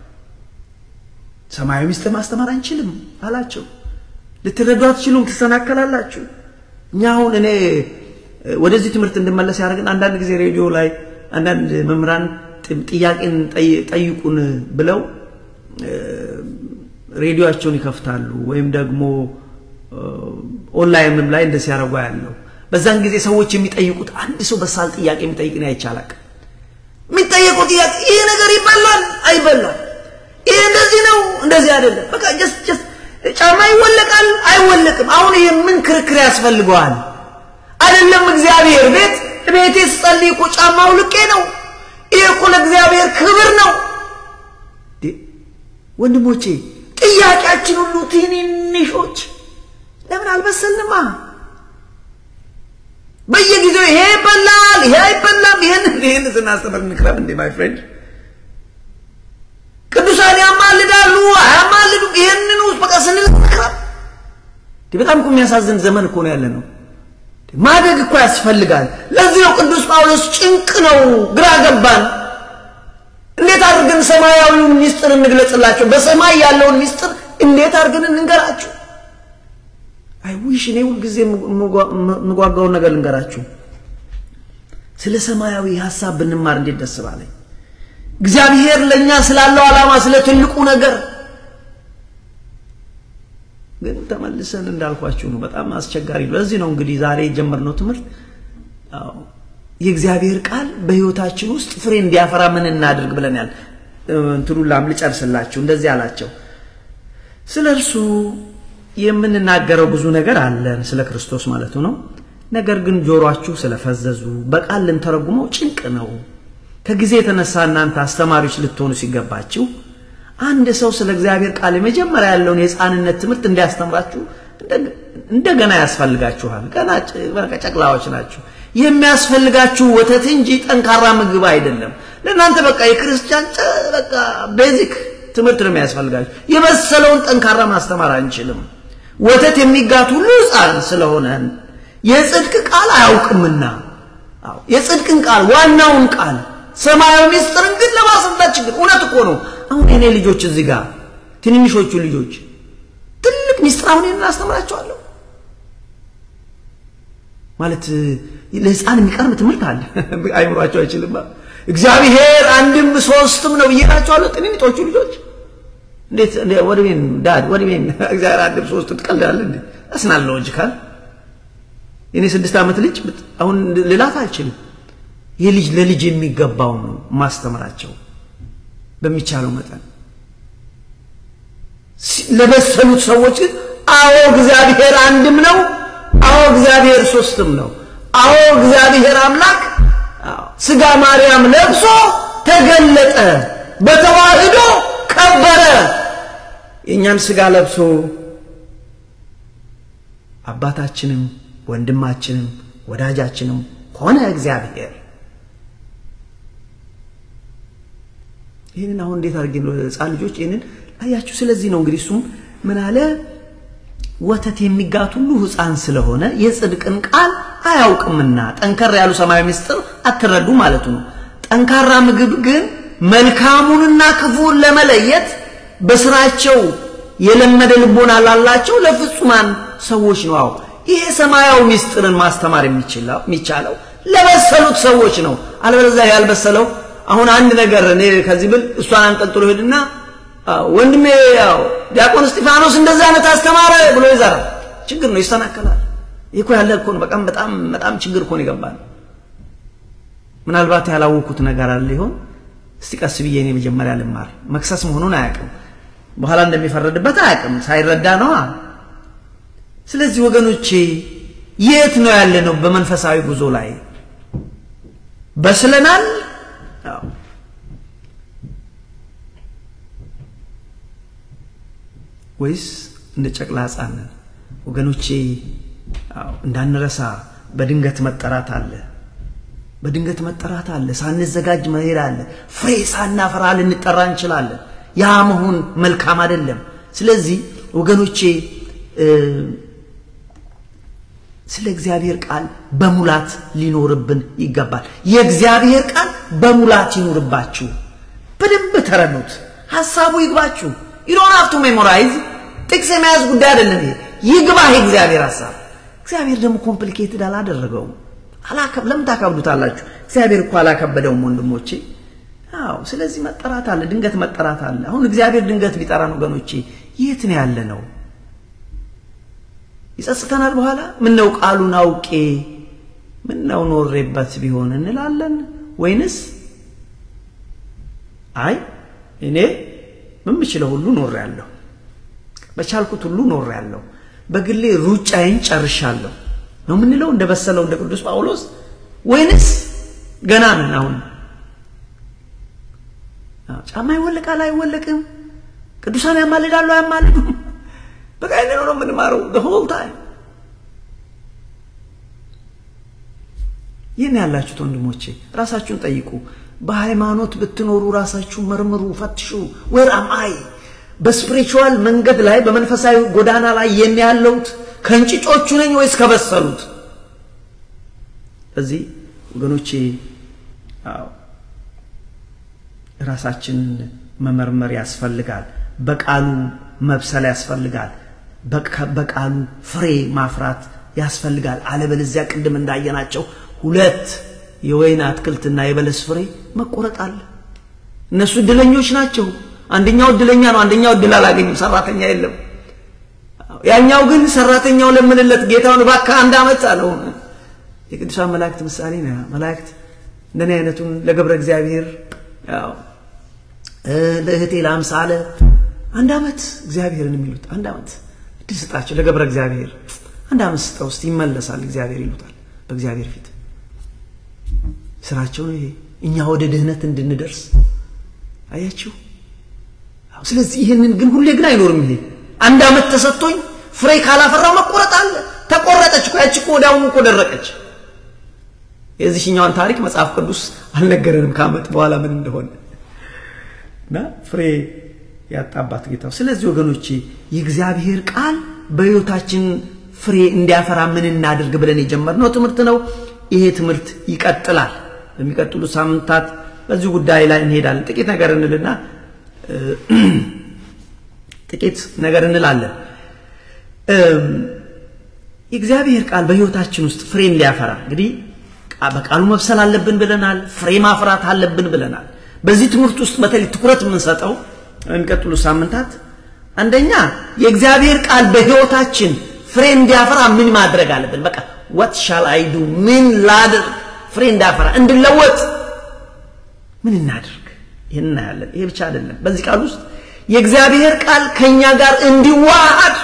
ሰማያዊ ምስጢር ማስተማር አንችልም አላችሁ ልትረዱ አትችሉም ተሰናከላላችሁ ኛውን እኔ ወደዚህ ትምህርት እንድመለስ ያደርግን አንዳንድ ጊዜ ሬዲዮ ላይ አንዳንድ መምራን ጥያቄን ጠይቁን ብለው ሬዲዮአቸውን ይከፍታሉ ወይም ደግሞ ኦንላይንም ላይ እንደዚህ ያረጋው ያለው በዛን ጊዜ ሰዎች የሚጠይቁት አንድ ሰው በሳል ጥያቄ የሚጠይቅና አይቻላክ የሚጠይቁት ይሄ ነገር ይበላል አይበላል ይሄ እንደዚህ ነው እንደዚህ አይደለም በቃ just ጫማ ይወለቃል አይወለቅም አሁን ይሄ ምን ክርክር ያስፈልገዋል አይደለም እግዚአብሔር ቤቴ ጸልይ እኮ ጫማው ልቄ ነው ይሄ እኮ ለእግዚአብሔር ክብር ነው ወንድሞቼ ጥያቄያችን ሁሉ ትንንሾች ለምን አልበሰልንማ በየጊዜው ይሄ ይበላል ይሄ አይበላም ይሄን ስናስተምር እንክረም እንዴ ማይ ፍሬንድ ቅዱሳን ያማልዳሉ አያማልዱ ይሄንን ውስጥ በቃ ስንልክራ በጣም እኮ የሚያሳዝን ዘመን እኮ ነው ያለነው ማደግ እኮ ያስፈልጋል ለዚህ ነው ቅዱስ ጳውሎስ ጭንቅ ነው ግራ ገባን እንዴት አድርገን ሰማያዊውን ምስጢር እንግለጽላችሁ በሰማይ ያለውን ምስጢር እንዴት አድርገን እንንገራችሁ አይ ዊሽ እኔ ሁሉ ጊዜ ምጓጓው ነገር ልንገራችሁ ስለ ሰማያዊ ሐሳብ ብንማር እንዴት ደስ ባለኝ እግዚአብሔር ለኛ ስላለው ዓላማ ስለ ትልቁ ነገር ግን ተመልሰን እንዳልኳችሁ ነው በጣም አስቸጋሪ ለዚህ ነው እንግዲህ ዛሬ ጀመርነው ትምህርት የእግዚአብሔር ቃል በህይወታችን ውስጥ ፍሬ እንዲያፈራ ምን እናድርግ ብለናል እንትሩላም ልጨርስላችሁ እንደዚህ አላቸው ስለርሱ የምንናገረው ብዙ ነገር አለን ስለ ክርስቶስ ማለት ነው ነገር ግን ጆሮአችሁ ስለፈዘዙ በቃል ልንተረጉመው ጭንቅ ነው ከጊዜ የተነሳ እናንተ አስተማሪዎች ልትሆኑ ሲገባችሁ አንድ ሰው ስለ እግዚአብሔር ቃል የመጀመሪያ ያለውን የሕፃንነት ትምህርት እንዲያስተምራችሁ እንደገና ያስፈልጋችኋል ገና ጨቅላዎች ናችሁ የሚያስፈልጋችሁ ወተት እንጂ ጠንካራ ምግብ አይደለም ለእናንተ በቃ የክርስቲያን በቃ ቤዚክ ትምህርት ነው የሚያስፈልጋችሁ የመሰለውን ጠንካራ ማስተማር አንችልም ወተት የሚጋት ሁሉ ሕፃን ስለሆነ የጽድቅ ቃል አያውቅምና የጽድቅን ቃል ዋናውን ቃል ሰማያዊ ምስጢርን ግን ለማስረዳት ችግር እውነት እኮ ነው አሁን እኔ ልጆች እዚህ ጋር ትንንሾቹ ልጆች ትልቅ ምስጢር አሁን እናስተምራቸዋለሁ ማለት ለሕፃን የሚቀርብ ትምህርት አለ አይምሯቸው አይችልም እግዚአብሔር አንድም ሶስትም ነው ይላቸዋለሁ ትንንሾቹ ልጆች እንዴት ወደምን ዳድ ወደምን እግዚአብሔር አንድም ሶስት ትቀልዳለህ እንዴ አስናል ሎጂካል እኔ 6 ዓመት ልጅ አሁን ሌላት አልችልም የልጅ ለልጅ የሚገባው ነው ማስተምራቸው በሚቻለው መጠን ለበሰሉት ሰዎች አዎ እግዚአብሔር አንድም ነው አዎ እግዚአብሔር ሶስትም ነው አዎ እግዚአብሔር አምላክ ስጋ ማርያም ለብሶ ተገለጠ በተዋህዶ ከበረ የኛን ስጋ ለብሶ አባታችንም ወንድማችንም ወዳጃችንም ሆነ እግዚአብሔር ይሄንን አሁን እንዴት አድርገን ለጻል ልጆች ይሄንን አያችሁ ስለዚህ ነው እንግዲህ እሱም ምን አለ ወተት የሚጋት ሁሉ ሕፃን ስለሆነ የጽድቅን ቃል አያውቅምና ጠንከር ያሉ ሰማያዊ ምስጢር አትረዱ ማለት ነው ጠንካራ ምግብ ግን መልካሙንና ክፉን ለመለየት በስራቸው የለመደ ልቦና ላላቸው ለፍጹማን ሰዎች ነው ይሄ ሰማያዊ ምስጢርን ማስተማር የሚቻለው ለበሰሉት ሰዎች ነው አለበለዚያ ያልበሰለው አሁን አንድ ነገር እኔ ከዚህ ብል እሷን አንጠልጥሎ ሄድና ወንድሜ ያው ዲያቆን እስጢፋኖስ እንደዛ አይነት አስተማረ ብሎ ይዘራል ችግር ነው ይስተናከላል ይኮ ያለ እኮ ነው በጣም ችግር እኮ ነው ይገባል ምናልባት ያላወቁት ነገር አለ ይሆን እስቲ ቀስ ብዬ እኔ መጀመሪያ ልማር መክሰስ መሆኑን አያውቅም በኋላ እንደሚፈረድበት አያውቅም ሳይረዳ ነው ስለዚህ ወገኖቼ የት ነው ያለነው በመንፈሳዊ ጉዞ ላይ በስለናል ወይስ እንደ ጨቅላ ሕፃን ወገኖቼ እንዳንረሳ በድንገት መጠራት አለ በድንገት መጠራት አለ ሳንዘጋጅ መሄድ አለ ፍሬ ሳናፈራ ልንጠራ እንችላለን ያ መሆን መልካም አይደለም ስለዚህ ወገኖቼ ስለ እግዚአብሔር ቃል በሙላት ሊኖርብን ይገባል የእግዚአብሔር ቃል በሙላት ይኖርባችሁ በደንብ ተረዱት ሐሳቡ ይግባችሁ you don't have to memorize ጥቅስ መያዝ ጉዳይ አይደለም ይግባህ እግዚአብሔር ሐሳብ እግዚአብሔር ደግሞ ኮምፕሊኬትድ አላደረገውም ለምን ታከብዱታላችሁ እግዚአብሔር እኮ አላከበደውም ወንድሞቼ ስለዚህ መጠራት አለ ድንገት መጠራት አለ አሁን እግዚአብሔር ድንገት ቢጠራን ወገኖቼ የት ነው ያለ ነው ይጸጽተናል በኋላ ምን ነው ቃሉን አውቄ ምን ነው ኖሬበት ቢሆን እንላለን ወይንስ አይ እኔ ምን ምችለው ሁሉ ኖሬያለሁ በቻልኩት ሁሉ ኖሬያለሁ በግሌ ሩጫዬን ጨርሻለሁ ነው ምንለው እንደበሰለው እንደ ቅዱስ ጳውሎስ ወይንስ ገና ነን አሁን ጫማ ይወለቃል አይወለቅም ቅዱሳን ያማልዳሉ አያማልዱም በቃ እኔ ነው ምን ማረው the whole time ይሄን ያላችሁት ወንድሞቼ ራሳችሁን ጠይቁ በሃይማኖት ብትኖሩ ራሳችሁ መርምሩ ፈትሹ where am I በስፒሪቹዋል መንገድ ላይ በመንፈሳዊ ጎዳና ላይ የሚያለውት ከንጭጮቹ ነኝ ወይስ ከበሰሉት እዚህ ወገኖቼ ራሳችን መመርመር ያስፈልጋል በቃሉ መብሰል ያስፈልጋል በቃሉ ፍሬ ማፍራት ያስፈልጋል አለበለዚያ ቅድም እንዳየናቸው ሁለት የወይን አትክልትና የበለስ ፍሬ መቆረጣል እነሱ ድለኞች ናቸው አንደኛው ድለኛ ነው አንደኛው ድል አላገኘም ሰራተኛ የለም ያኛው ግን ሰራተኛው ለምንለት ጌታውን ባካ አንድ አመት አለው የቅዱሳን መላእክት ምሳሌ ነው መላእክት እንደኔ አይነቱን ለገብረ እግዚአብሔር ለእህቴ ለአምሳለ አንድ አመት እግዚአብሔርን የሚሉት አንድ አመት ድስጣቸው ለገብረ እግዚአብሔር አንድ አመት ስጠውስት ይመለሳል እግዚአብሔር ይሉታል በእግዚአብሔር ፊት ስራቸው ነው እኛ ወደ ድህነት እንድንደርስ አያችሁ ስለዚህ ይሄንን ግን ሁሌ ግን አይኖርም ይሄ አንድ አመት ተሰጥቶኝ ፍሬ ካላፈራው መቆረጣል ተቆረጠች እኮ ያቺ እኮ ወዲያውኑ እኮ ደረቀች የዚህኛውን ታሪክ መጽሐፍ ቅዱስ አልነገረንም ከአመት በኋላ ምን እንደሆነ እና ፍሬ ያጣባት ጌታው ስለዚህ ወገኖቼ የእግዚአብሔር ቃል በህይወታችን ፍሬ እንዲያፈራ ምን እናድርግ ብለን የጀመርነው ትምህርት ነው ይሄ ትምህርት ይቀጥላል በሚቀጥሉ ሳምንታት በዚህ ጉዳይ ላይ እንሄዳለን ጥቂት ነገር እንላለን የእግዚአብሔር ቃል በህይወታችን ውስጥ ፍሬ እንዲያፈራ እንግዲህ በቃሉ መብሰል አለብን ብለናል ፍሬ ማፍራት አለብን ብለናል በዚህ ትምህርት ውስጥ በተለይ ትኩረት የምንሰጠው እንቀጥሉ ሳምንታት አንደኛ የእግዚአብሔር ቃል በህይወታችን ፍሬ እንዲያፈራ ምን ማድረግ አለብን በቃ what shall I do ምን ላድርግ ፍሬ እንዲያፈራ እንድለወጥ ምን እናድርግ ይሄን ያለን ይሄ ብቻ አይደለም በዚህ ቃል ውስጥ የእግዚአብሔር ቃል ከኛ ጋር እንዲዋሃድ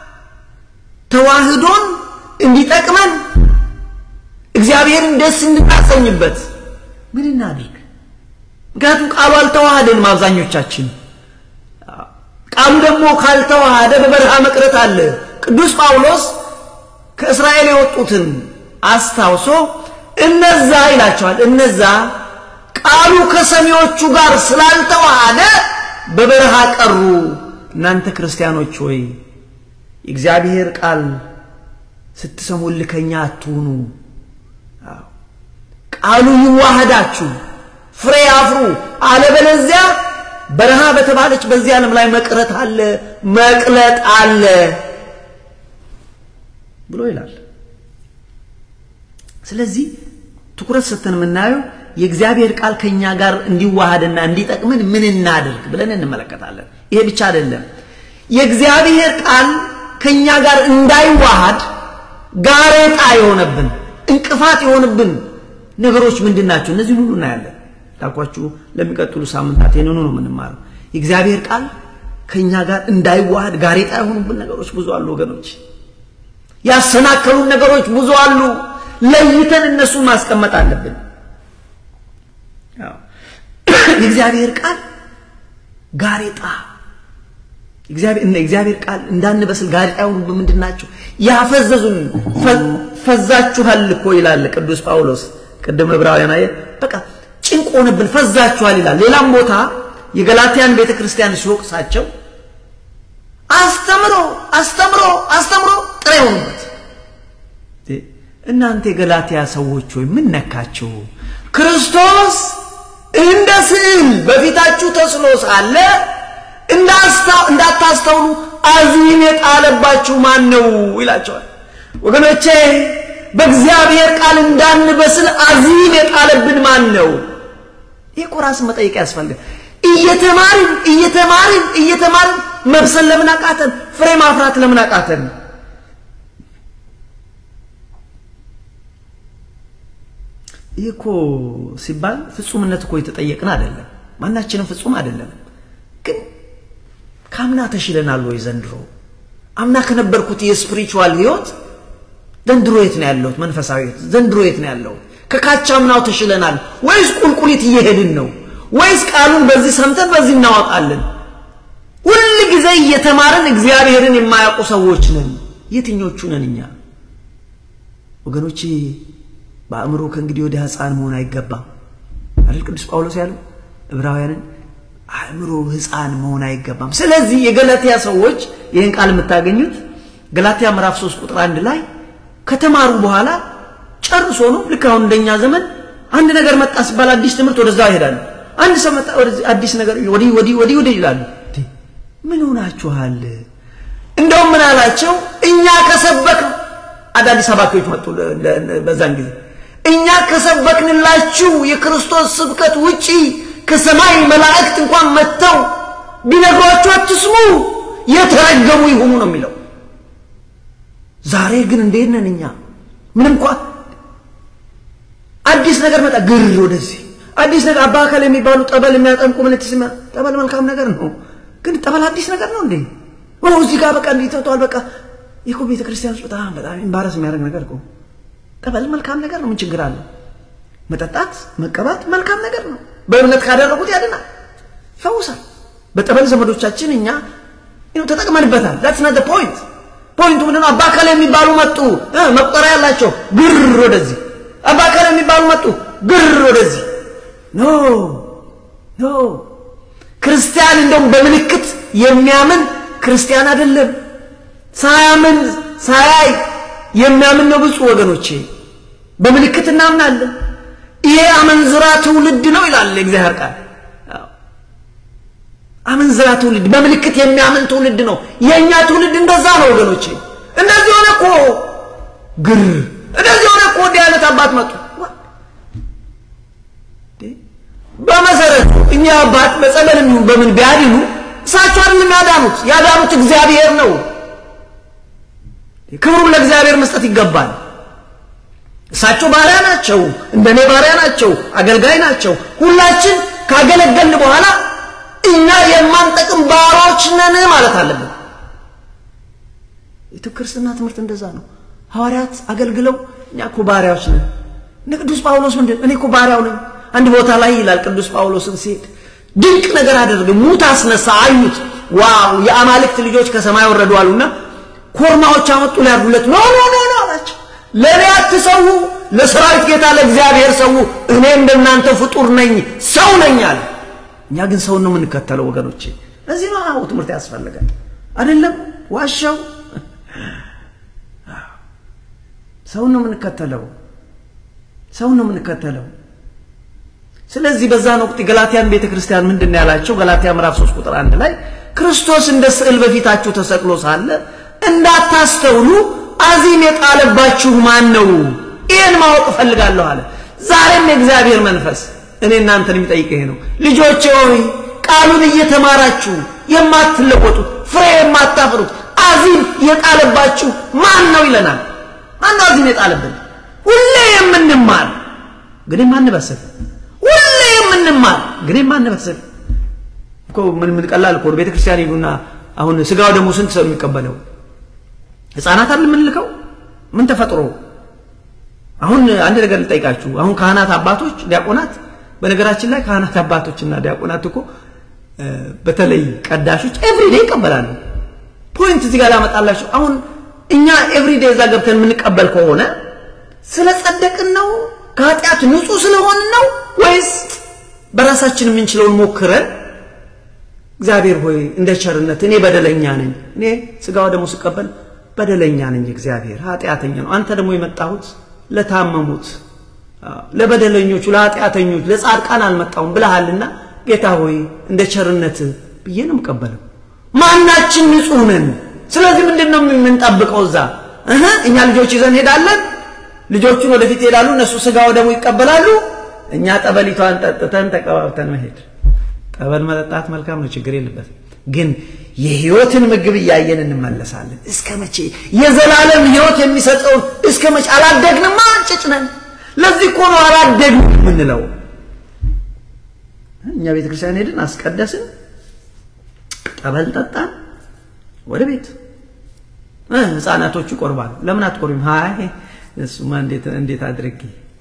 ተዋህዶን እንዲጠቅመን እግዚአብሔርን ደስ እንድናሰኝበት ምን እናድርግ ምክንያቱም ቃሉ አልተዋሃደንም አብዛኞቻችን ቃሉ ደግሞ ካልተዋሃደ በበረሃ መቅረት አለ ቅዱስ ጳውሎስ ከእስራኤል የወጡትን አስታውሶ እነዛ ይላቸዋል እነዛ ቃሉ ከሰሚዎቹ ጋር ስላልተዋሃደ በበረሃ ቀሩ እናንተ ክርስቲያኖች ሆይ እግዚአብሔር ቃል ስትሰሙ ልከኛ አትሁኑ ቃሉ ይዋሃዳችሁ ፍሬ አፍሩ አለበለዚያ በረሃ በተባለች በዚህ ዓለም ላይ መቅረት አለ መቅለጥ አለ ብሎ ይላል ስለዚህ ትኩረት ሰተን ምናየው የእግዚአብሔር ቃል ከኛ ጋር እንዲዋሃድና እንዲጠቅመን ምን እናድርግ ብለን እንመለከታለን ይሄ ብቻ አይደለም የእግዚአብሔር ቃል ከኛ ጋር እንዳይዋሃድ ጋሬጣ የሆነብን እንቅፋት የሆነብን ነገሮች ምንድናቸው እነዚህ ሁሉ እናያለን ታቋችሁ ለሚቀጥሉ ሳምንታት የነኑ ነው ምንማረው የእግዚአብሔር ቃል ከኛ ጋር እንዳይዋሃድ ጋሬጣ የሆኑብን ነገሮች ብዙ አሉ ወገኖች ያሰናከሉ ነገሮች ብዙ አሉ ለይተን እነሱ ማስቀመጥ አለብን የእግዚአብሔር ቃል ጋሬጣ እግዚአብሔር ቃል እንዳንበስል ጋሪጣው በምንድናቸው ያፈዘዙን ፈዛችኋል እኮ ይላል ቅዱስ ጳውሎስ ቅድም ዕብራውያን አየ በቃ ጭንቅ ሆነብን ፈዛችኋል ይላል ሌላም ቦታ የገላትያን ቤተክርስቲያን ሲወቅሳቸው አስተምሮ ጥሬውንበት እናንተ የገላትያ ሰዎች ሆይ ምን ነካችሁ ክርስቶስ እንደ ስዕል በፊታችሁ ተስሎ ሳለ እንዳታስተውሉ አዚም የጣለባችሁ ማን ነው ይላቸዋል ወገኖቼ በእግዚአብሔር ቃል እንዳንበስል አዚም የጣለብን ማን ነው ይቆራስ መጠየቅ ያስፈልጋል እየተማርን መብሰል ለምን አቃተን ፍሬ ማፍራት ለምን አቃተን ይኮ ሲባል ፍጹምነት እኮ የተጠየቅን አይደለም ማናችንም ፍጹም አይደለም ግን ካምና ተሽለናል ወይ ዘንድሮ አምና ከነበርኩት የስፒሪቹዋል ህይወት ዘንድሮ የት ነው ያለው መንፈሳዊ ዘንድሮ የት ነው ያለው ከካቻምናው ተሽለናል ወይስ ቁልቁሊት እየሄድን ነው ወይስ ቃሉን በዚህ ሰምተን በዚህ እናወጣለን ሁሉ ጊዜ እየተማርን እግዚአብሔርን የማያውቁ ሰዎች ነን የትኞቹ ነን እኛ ወገኖቼ በአእምሮ ከእንግዲህ ወደ ህፃን መሆን አይገባም አይደል ቅዱስ ጳውሎስ ያለው ዕብራውያንን አእምሮ ህፃን መሆን አይገባም ስለዚህ የገላትያ ሰዎች ይሄን ቃል የምታገኙት ገላትያ ምዕራፍ 3 ቁጥር 1 ላይ ከተማሩ በኋላ ጨርሶ ነው ልክ አሁን እንደኛ ዘመን አንድ ነገር መጣ ሲባል አዲስ ትምህርት ወደዛ ይሄዳል አንድ ሰው መጣ ወደዚህ አዲስ ነገር ወዲ ይላሉ ምን ሆናችኋል እንደው ምን አላቸው እኛ ከሰበክ አዳዲስ ሰባኪዎች መጡ በዛን ጊዜ እኛ ከሰበክንላችሁ የክርስቶስ ስብከት ውጪ ከሰማይ መላእክት እንኳን መተው ቢነግሯችሁ አትስሙ የተረገሙ ይሁኑ ነው የሚለው ዛሬ ግን እንዴት ነን እኛ ምንም እንኳን አዲስ ነገር መጣ ግር ወደዚህ አዲስ ነገር አባካለ የሚባሉ ጠበል የሚያጠምቁ ምን ተስማ ጠበል መልካም ነገር ነው ግን ጠበል አዲስ ነገር ነው እንዴ ወው እዚህ ጋር በቃ እንዲተውታል በቃ ይኮ ቤተክርስቲያን ውስጥ በጣም ኢምባረስ የሚያደርግ ነገር ነው ጠበል መልካም ነገር ነው ምን ችግር አለ መጠጣት መቀባት መልካም ነገር ነው በእምነት ካደረጉት ያድናል ፈውሳ በጠበል ዘመዶቻችን እኛ ተጠቅመንበታል that's not the point ፖይንቱ ምንድነው አባካለ የሚባሉ መጡ መቁጠሪያ ያላቸው ግር ወደዚህ አባካለ የሚባሉ መጡ ግር ወደዚህ ኖ ክርስቲያን እንደውም በምልክት የሚያምን ክርስቲያን አይደለም ሳያምን ሳያይ የሚያምን ነው ብፁዕ ወገኖቼ በምልክት እናምናለን ይሄ አመንዝራ ትውልድ ነው ይላል እግዚአብሔር ቃል አመንዝራ ትውልድ በምልክት የሚያምን ትውልድ ነው የኛ ትውልድ እንደዛ ነው ወገኖቼ እንደዚህ ሆነ እኮ ግር እንደዚህ ሆነ እኮ ዲያለት አባት መጡ በመሰረቱ እኛ አባት በጸበልም በምን ቢያድኑ እሳቸው አይደለም ያዳኑት እግዚአብሔር ነው ክብሩን ለእግዚአብሔር መስጠት ይገባል እሳቸው ባሪያ ናቸው እንደኔ ባሪያ ናቸው አገልጋይ ናቸው ሁላችን ካገለገልን በኋላ እኛ የማንጠቅም ባሮች ነን ማለት አለብን የክርስትና ትምህርት እንደዛ ነው ሐዋርያት አገልግለው እኛ እኮ ባሪያዎች ነን ቅዱስ ጳውሎስ እኔ እኮ ባሪያው ነኝ አንድ ቦታ ላይ ይላል ቅዱስ ጳውሎስን ሲል ድንቅ ነገር አደረገ ሙት አስነሳ አዩት ዋው የአማልክት ልጆች ከሰማይ ወረዱ አሉና ኮርማዎች አመጡ ሊያርዱለት ኖ አላቸው ለኔ አትሰው ለሰራዊት ጌታ ለእግዚአብሔር ሰው እኔ እንደናንተ ፍጡር ነኝ ሰው ነኝ አለ እኛ ግን ሰው ነው የምንከተለው ወገኖቼ እዚህ ነው ትምህርት ያስፈልጋል አይደለም ዋሻው ሰው ነው የምንከተለው ስለዚህ በዛ ነው ገላትያን ቤተክርስቲያን ምንድነው ያላቸው ገላትያ ምዕራፍ 3 ቁጥር 1 ላይ ክርስቶስ እንደ ስዕል በፊታችሁ ተሰቅሎ ሳለ እንዳታስተውሉ አዚም የጣለባችሁ ማን ነው ይሄን ማወቅ ፈልጋለሁ አለ ዛሬም የእግዚአብሔር መንፈስ እኔ እናንተን የሚጠይቅ ይሄ ነው ልጆቼ ሆይ ቃሉን እየተማራችሁ የማትለወጡት ፍሬ የማታፈሩት አዚም የጣለባችሁ ማን ነው ይለናል ማን ነው አዚም የጣለብን ሁሌ የምንማር ግን ማን በሰል እኮ ምን ቀላል እኮ ቤተክርስቲያን ይሉና አሁን ስጋው ደግሞ ስንት ሰው የሚቀበለው ህፃናት አይደል ምን ልከው ምን ተፈጥሮ አሁን አንድ ነገር ልጠይቃችሁ አሁን ካህናት አባቶች ዲያቆናት በነገራችን ላይ ካህናት አባቶችና ዲያቆናት እኮ በተለይ ቀዳሾች ኤቭሪዴይ ይቀበላሉ ፖይንት እዚህ ጋር ላመጣላችሁ አሁን እኛ ኤቭሪዴይ እዛ ገብተን የምንቀበል ከሆነ ስለ ጸደቅን ነው ከኃጢአት ንጹህ ስለሆን ነው ወይስ በራሳችን የምንችለውን ሞክረን እግዚአብሔር ሆይ እንደ ቸርነት እኔ በደለኛ ነኝ እኔ ስጋው ደሙ ስቀበል በደለኛ ነኝ እግዚአብሔር ኃጢአተኛ ነው አንተ ደግሞ የመጣሁት ለታመሙት ለበደለኞቹ ለኃጢአተኞች ለጻድቃን አልመጣሁም ብለሃልና ጌታ ሆይ እንደ ቸርነት ብዬንም ቀበለው ማናችን ንጹህ ነን ስለዚህ ምንድነው የምንጠብቀው እዛ እኛ ልጆች ይዘን ሄዳለን ልጆቹን ወደፊት ይሄዳሉ እነሱ ስጋው ደሙ ይቀበላሉ እኛ ጠበሊቷን ጠጥተን ተቀባብተን መሄድ ጠበል መጠጣት መልካም ነው ችግር የለበትም ግን የህይወትን ምግብ ያየን እንመለሳለን እስከመቼ የዘላለም ህይወት የሚሰጠው እስከመቼ አላደግንም አንጭጭነን ለዚህ እኮ ነው አላደግንም ምንለው እኛ ቤተክርስቲያን ሄድን አስቀደስን ጠበል ጠጣን ወደ ቤት ህፃናቶቹ ቆርባሉ ለምን አትቆርም ሃይ እሱማ እንዴት አድርጌ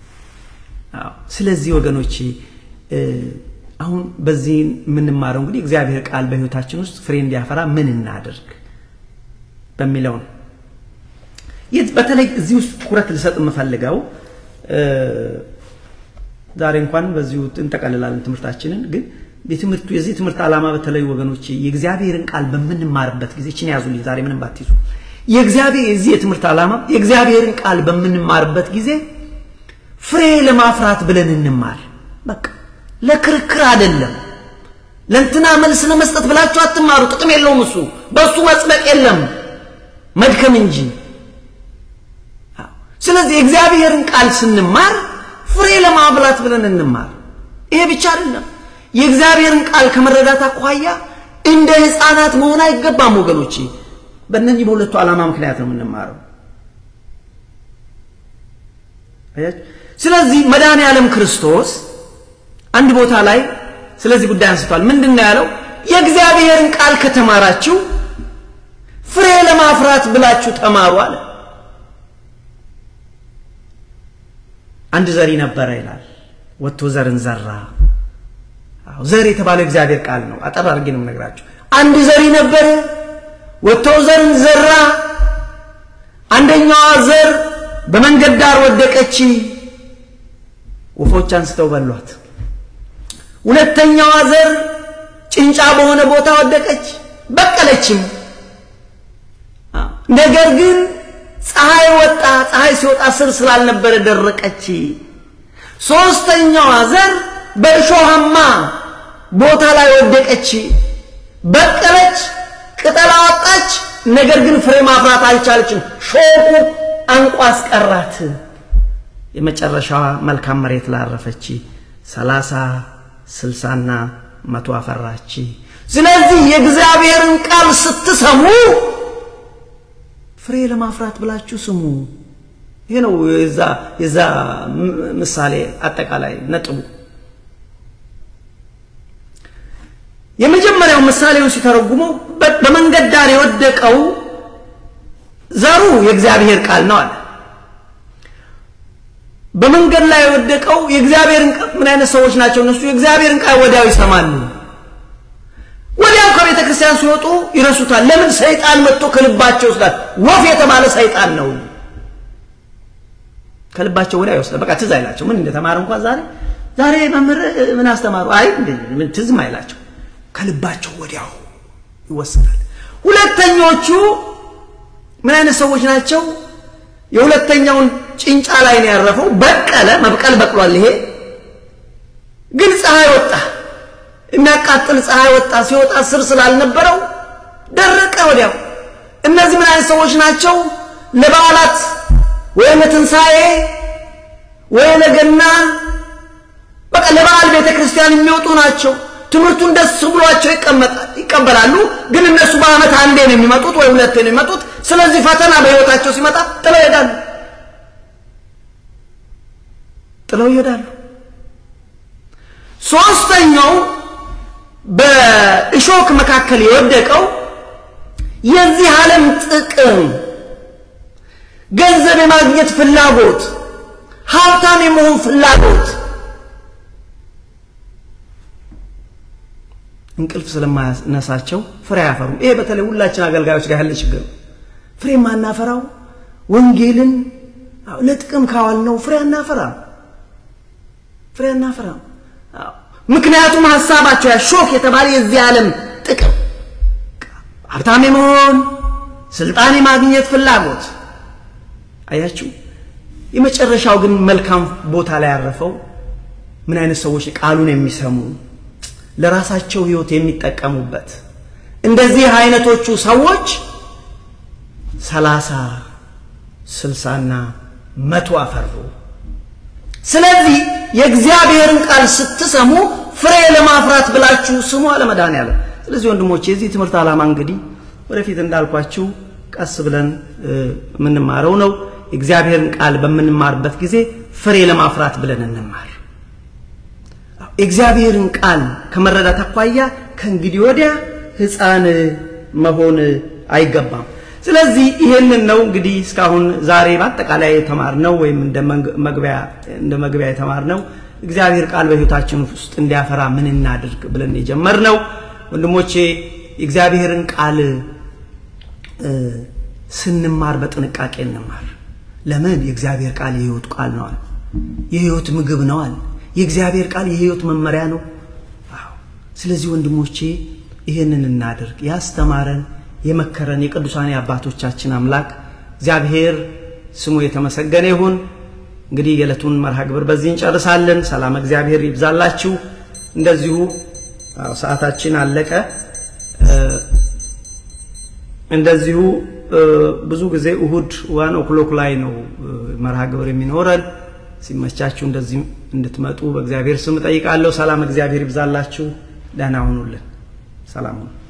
ስለዚህ ወገኖቼ አሁን በዚህ ምንማረው እንግዲህ እግዚአብሔር ቃል በህይወታችን ውስጥ ፍሬ እንዲያፈራ ምን እናድርግ በሚለው ነው በተለይ እዚህ ውስጥ ትኩረት ልሰጥ የምፈልገው ዛሬ እንኳን በዚሁ እንተቀልላለን ትምህርታችንን ግን በትምህርቱ የዚህ ትምህርት ዓላማ በተለይ ወገኖቼ የእግዚአብሔርን ቃል በምንማርበት ጊዜ እቺን ያዙልኝ ዛሬ ምንም ባትይዙ የእግዚአብሔር የዚህ የትምህርት ዓላማ የእግዚአብሔርን ቃል በምንማርበት ጊዜ ፍሬ ለማፍራት ብለን እንማር በቃ ለክርክር አይደለም ለእንትና መልስ ለመስጠት ብላችሁ አትማሩ ጥቅም የለውም እሱ በሱ መጽደቅ የለም መድከም እንጂ ስለዚህ የእግዚአብሔርን ቃል ስንማር ፍሬ ለማብላት ብለን እንማር ይሄ ብቻ አይደለም የእግዚአብሔርን ቃል ከመረዳት አኳያ እንደ ህፃናት መሆን አይገባም ወገኖቼ በእነዚህ በሁለቱ ዓላማ ምክንያት ነው የምንማረው ስለዚህ መድኃኔ ዓለም ክርስቶስ አንድ ቦታ ላይ ስለዚህ ጉዳይ አንስቷል ምንድነው ያለው የእግዚአብሔርን ቃል ከተማራችሁ ፍሬ ለማፍራት ብላችሁ ተማሩ አለ አንድ ዘሪ ነበር ይላል ወጥቶ ዘርን ዘራ ዘር የተባለው እግዚአብሔር ቃል ነው አጠር አድርጌ ነው የምነግራችሁ አንድ ዘሪ ነበር ወጥቶ ዘርን ዘራ አንደኛው ዘር በመንገድ ዳር ወደቀች ወፎች አንስተው በሏት ሁለተኛው ዘር ጭንጫ በሆነ ቦታ ወደቀች በቀለችም ነገር ግን ፀሐይ ወጣ ፀሐይ ሲወጣ ስር ስላልነበረ ደረቀች ሶስተኛው ዘር በእሾሃማ ቦታ ላይ ወደቀች በቀለች ቅጠል አወጣች ነገር ግን ፍሬ ማፍራት አልቻለችም ሾቁ አንቋስ ቀራት የመጨረሻዋ መልካም መሬት ላረፈች 30 60 እና 100 አፈራች ስለዚህ የእግዚአብሔርን ቃል ስትሰሙ ፍሬ ለማፍራት ብላችሁ ስሙ ይሄ ነው የዛ ምሳሌ አጠቃላይ ነጥቡ የመጀመሪያው ምሳሌው ሲተረጉመው በመንገድ ዳር የወደቀው ዘሩ የእግዚአብሔር ቃል ነው አለ በመንገድ ላይ የወደቀው የእግዚአብሔርን ምን አይነት ሰዎች ናቸው እነሱ የእግዚአብሔርን ቃል ወዲያው ይሰማሉ ወዲያው ከቤተ ክርስቲያን ሲወጡ ይረሱታል ለምን ሰይጣን መጥቶ ከልባቸው ስላት ወፍ የተባለ ሰይጣን ነው ከልባቸው ወዲያው ይወስዳል በቃ ትዝ አይላቸው ምን እንደተማሩ እንኳን ዛሬ መምህር ምን አስተማሩ አይ ምን ትዝ ማይላቸው ከልባቸው ወዲያው ይወስዳል ሁለተኞቹ ምን አይነት ሰዎች ናቸው የሁለተኛውን ጭንጫ ላይ ነው ያረፈው በቀለ መብቀል በቅሏል ይሄ ግን ፀሐይ ወጣ እናቃጥል ፀሐይ ወጣ ሲወጣ ስር ስላልነበረው ደረቀ ወዲያው እነዚህ ምን አይነት ሰዎች ናቸው ለበዓላት ወይ ለትንሳኤ ወይ ለገና በቃ ለበዓል ቤተክርስቲያን የሚወጡ ናቸው ትምህርቱን ደስ ብሏቸው ይቀበላሉ ግን እነሱ በአመት አንዴ ነው የሚመጡት ወይ ሁለቴ ነው የሚመጡት ስለዚህ ፈተና በህይወታቸው ሲመጣ ጥለው ይሄዳሉ ሶስተኛው በእሾክ መካከል የወደቀው የዚህ ዓለም ጥቅም ገንዘብ የማግኘት ፍላጎት ሀብታም የመሆን ፍላጎት እንቅልፍ ስለማያነሳቸው ፍሬ ያፈሩ ይሄ በተለይ ሁላችን አገልጋዮች ጋር ያለ ችግር ፍሬ ማናፈራው ወንጌልን ለጥቅም ካዋልነው ፍሬ አናፈራ ምክንያቱም ሐሳባቸው ያሾክ የተባለ የዚህ ዓለም ጥቅም ሀብታም መሆን ስልጣን ማግኘት ፍላጎት አያችሁ የመጨረሻው ግን መልካም ቦታ ላይ ያረፈው ምን አይነት ሰዎች ቃሉን የሚሰሙ ለራሳቸው ህይወት የሚጠቀሙበት እንደዚህ አይነቶቹ ሰዎች 30 60 እና 100 አፈሩ ስለዚህ የእግዚአብሔርን ቃል ስትሰሙ ፍሬ ለማፍራት ብላችሁ ስሙ አለ መድኃኒዓለም ስለዚህ ወንድሞቼ የዚህ ትምህርት ዓላማ እንግዲህ ወደፊት እንዳልኳችሁ ቀስ ብለን ምንማረው ነው እግዚአብሔርን ቃል በመንማርበት ጊዜ ፍሬ ለማፍራት ብለን እንማር እግዚአብሔርን ቃል ከመረዳት አኳያ ከእንግዲህ ወዲያ ህፃን መሆን አይገባም ስለዚህ ይሄንን ነው እንግዲህ እስካሁን ዛሬ በአጠቃላይ የተማርነው ወይም እንደ መግቢያ የተማርነው እግዚአብሔር ቃል በህይወታችን ውስጥ እንዲያፈራ ምን እናድርግ ብለን የጀመርነው ወንድሞቼ እግዚአብሔርን ቃል ስንማር በጥንቃቄ እንማር ለምን የእግዚአብሔር ቃል የህይወት ቃል ነው የህይወት ምግብ ነው የእግዚአብሔር ቃል የህይወት መመሪያ ነው ስለዚህ ወንድሞቼ ይሄንን እናድርግ ያስተማረን የመከረን የቅዱሳን አባቶቻችን አምላክ እግዚአብሔር ስሙ የተመሰገነ ይሁን እንግዲህ የለቱን መርሃ ግብር በዚህ እንጨርሳለን ሰላም እግዚአብሔር ይብዛላችሁ እንደዚሁ ሰዓታችን አለቀ እንደዚሁ ብዙ ጊዜ እሁድ 1 o'clock ላይ ነው መርሃ ግብር የሚኖረን ሲመቻችሁ እንደዚህ እንድትመጡ በእግዚአብሔር ስም ጠይቃለሁ ሰላም እግዚአብሔር ይብዛላችሁ ደህና ሁኑልን ሰላም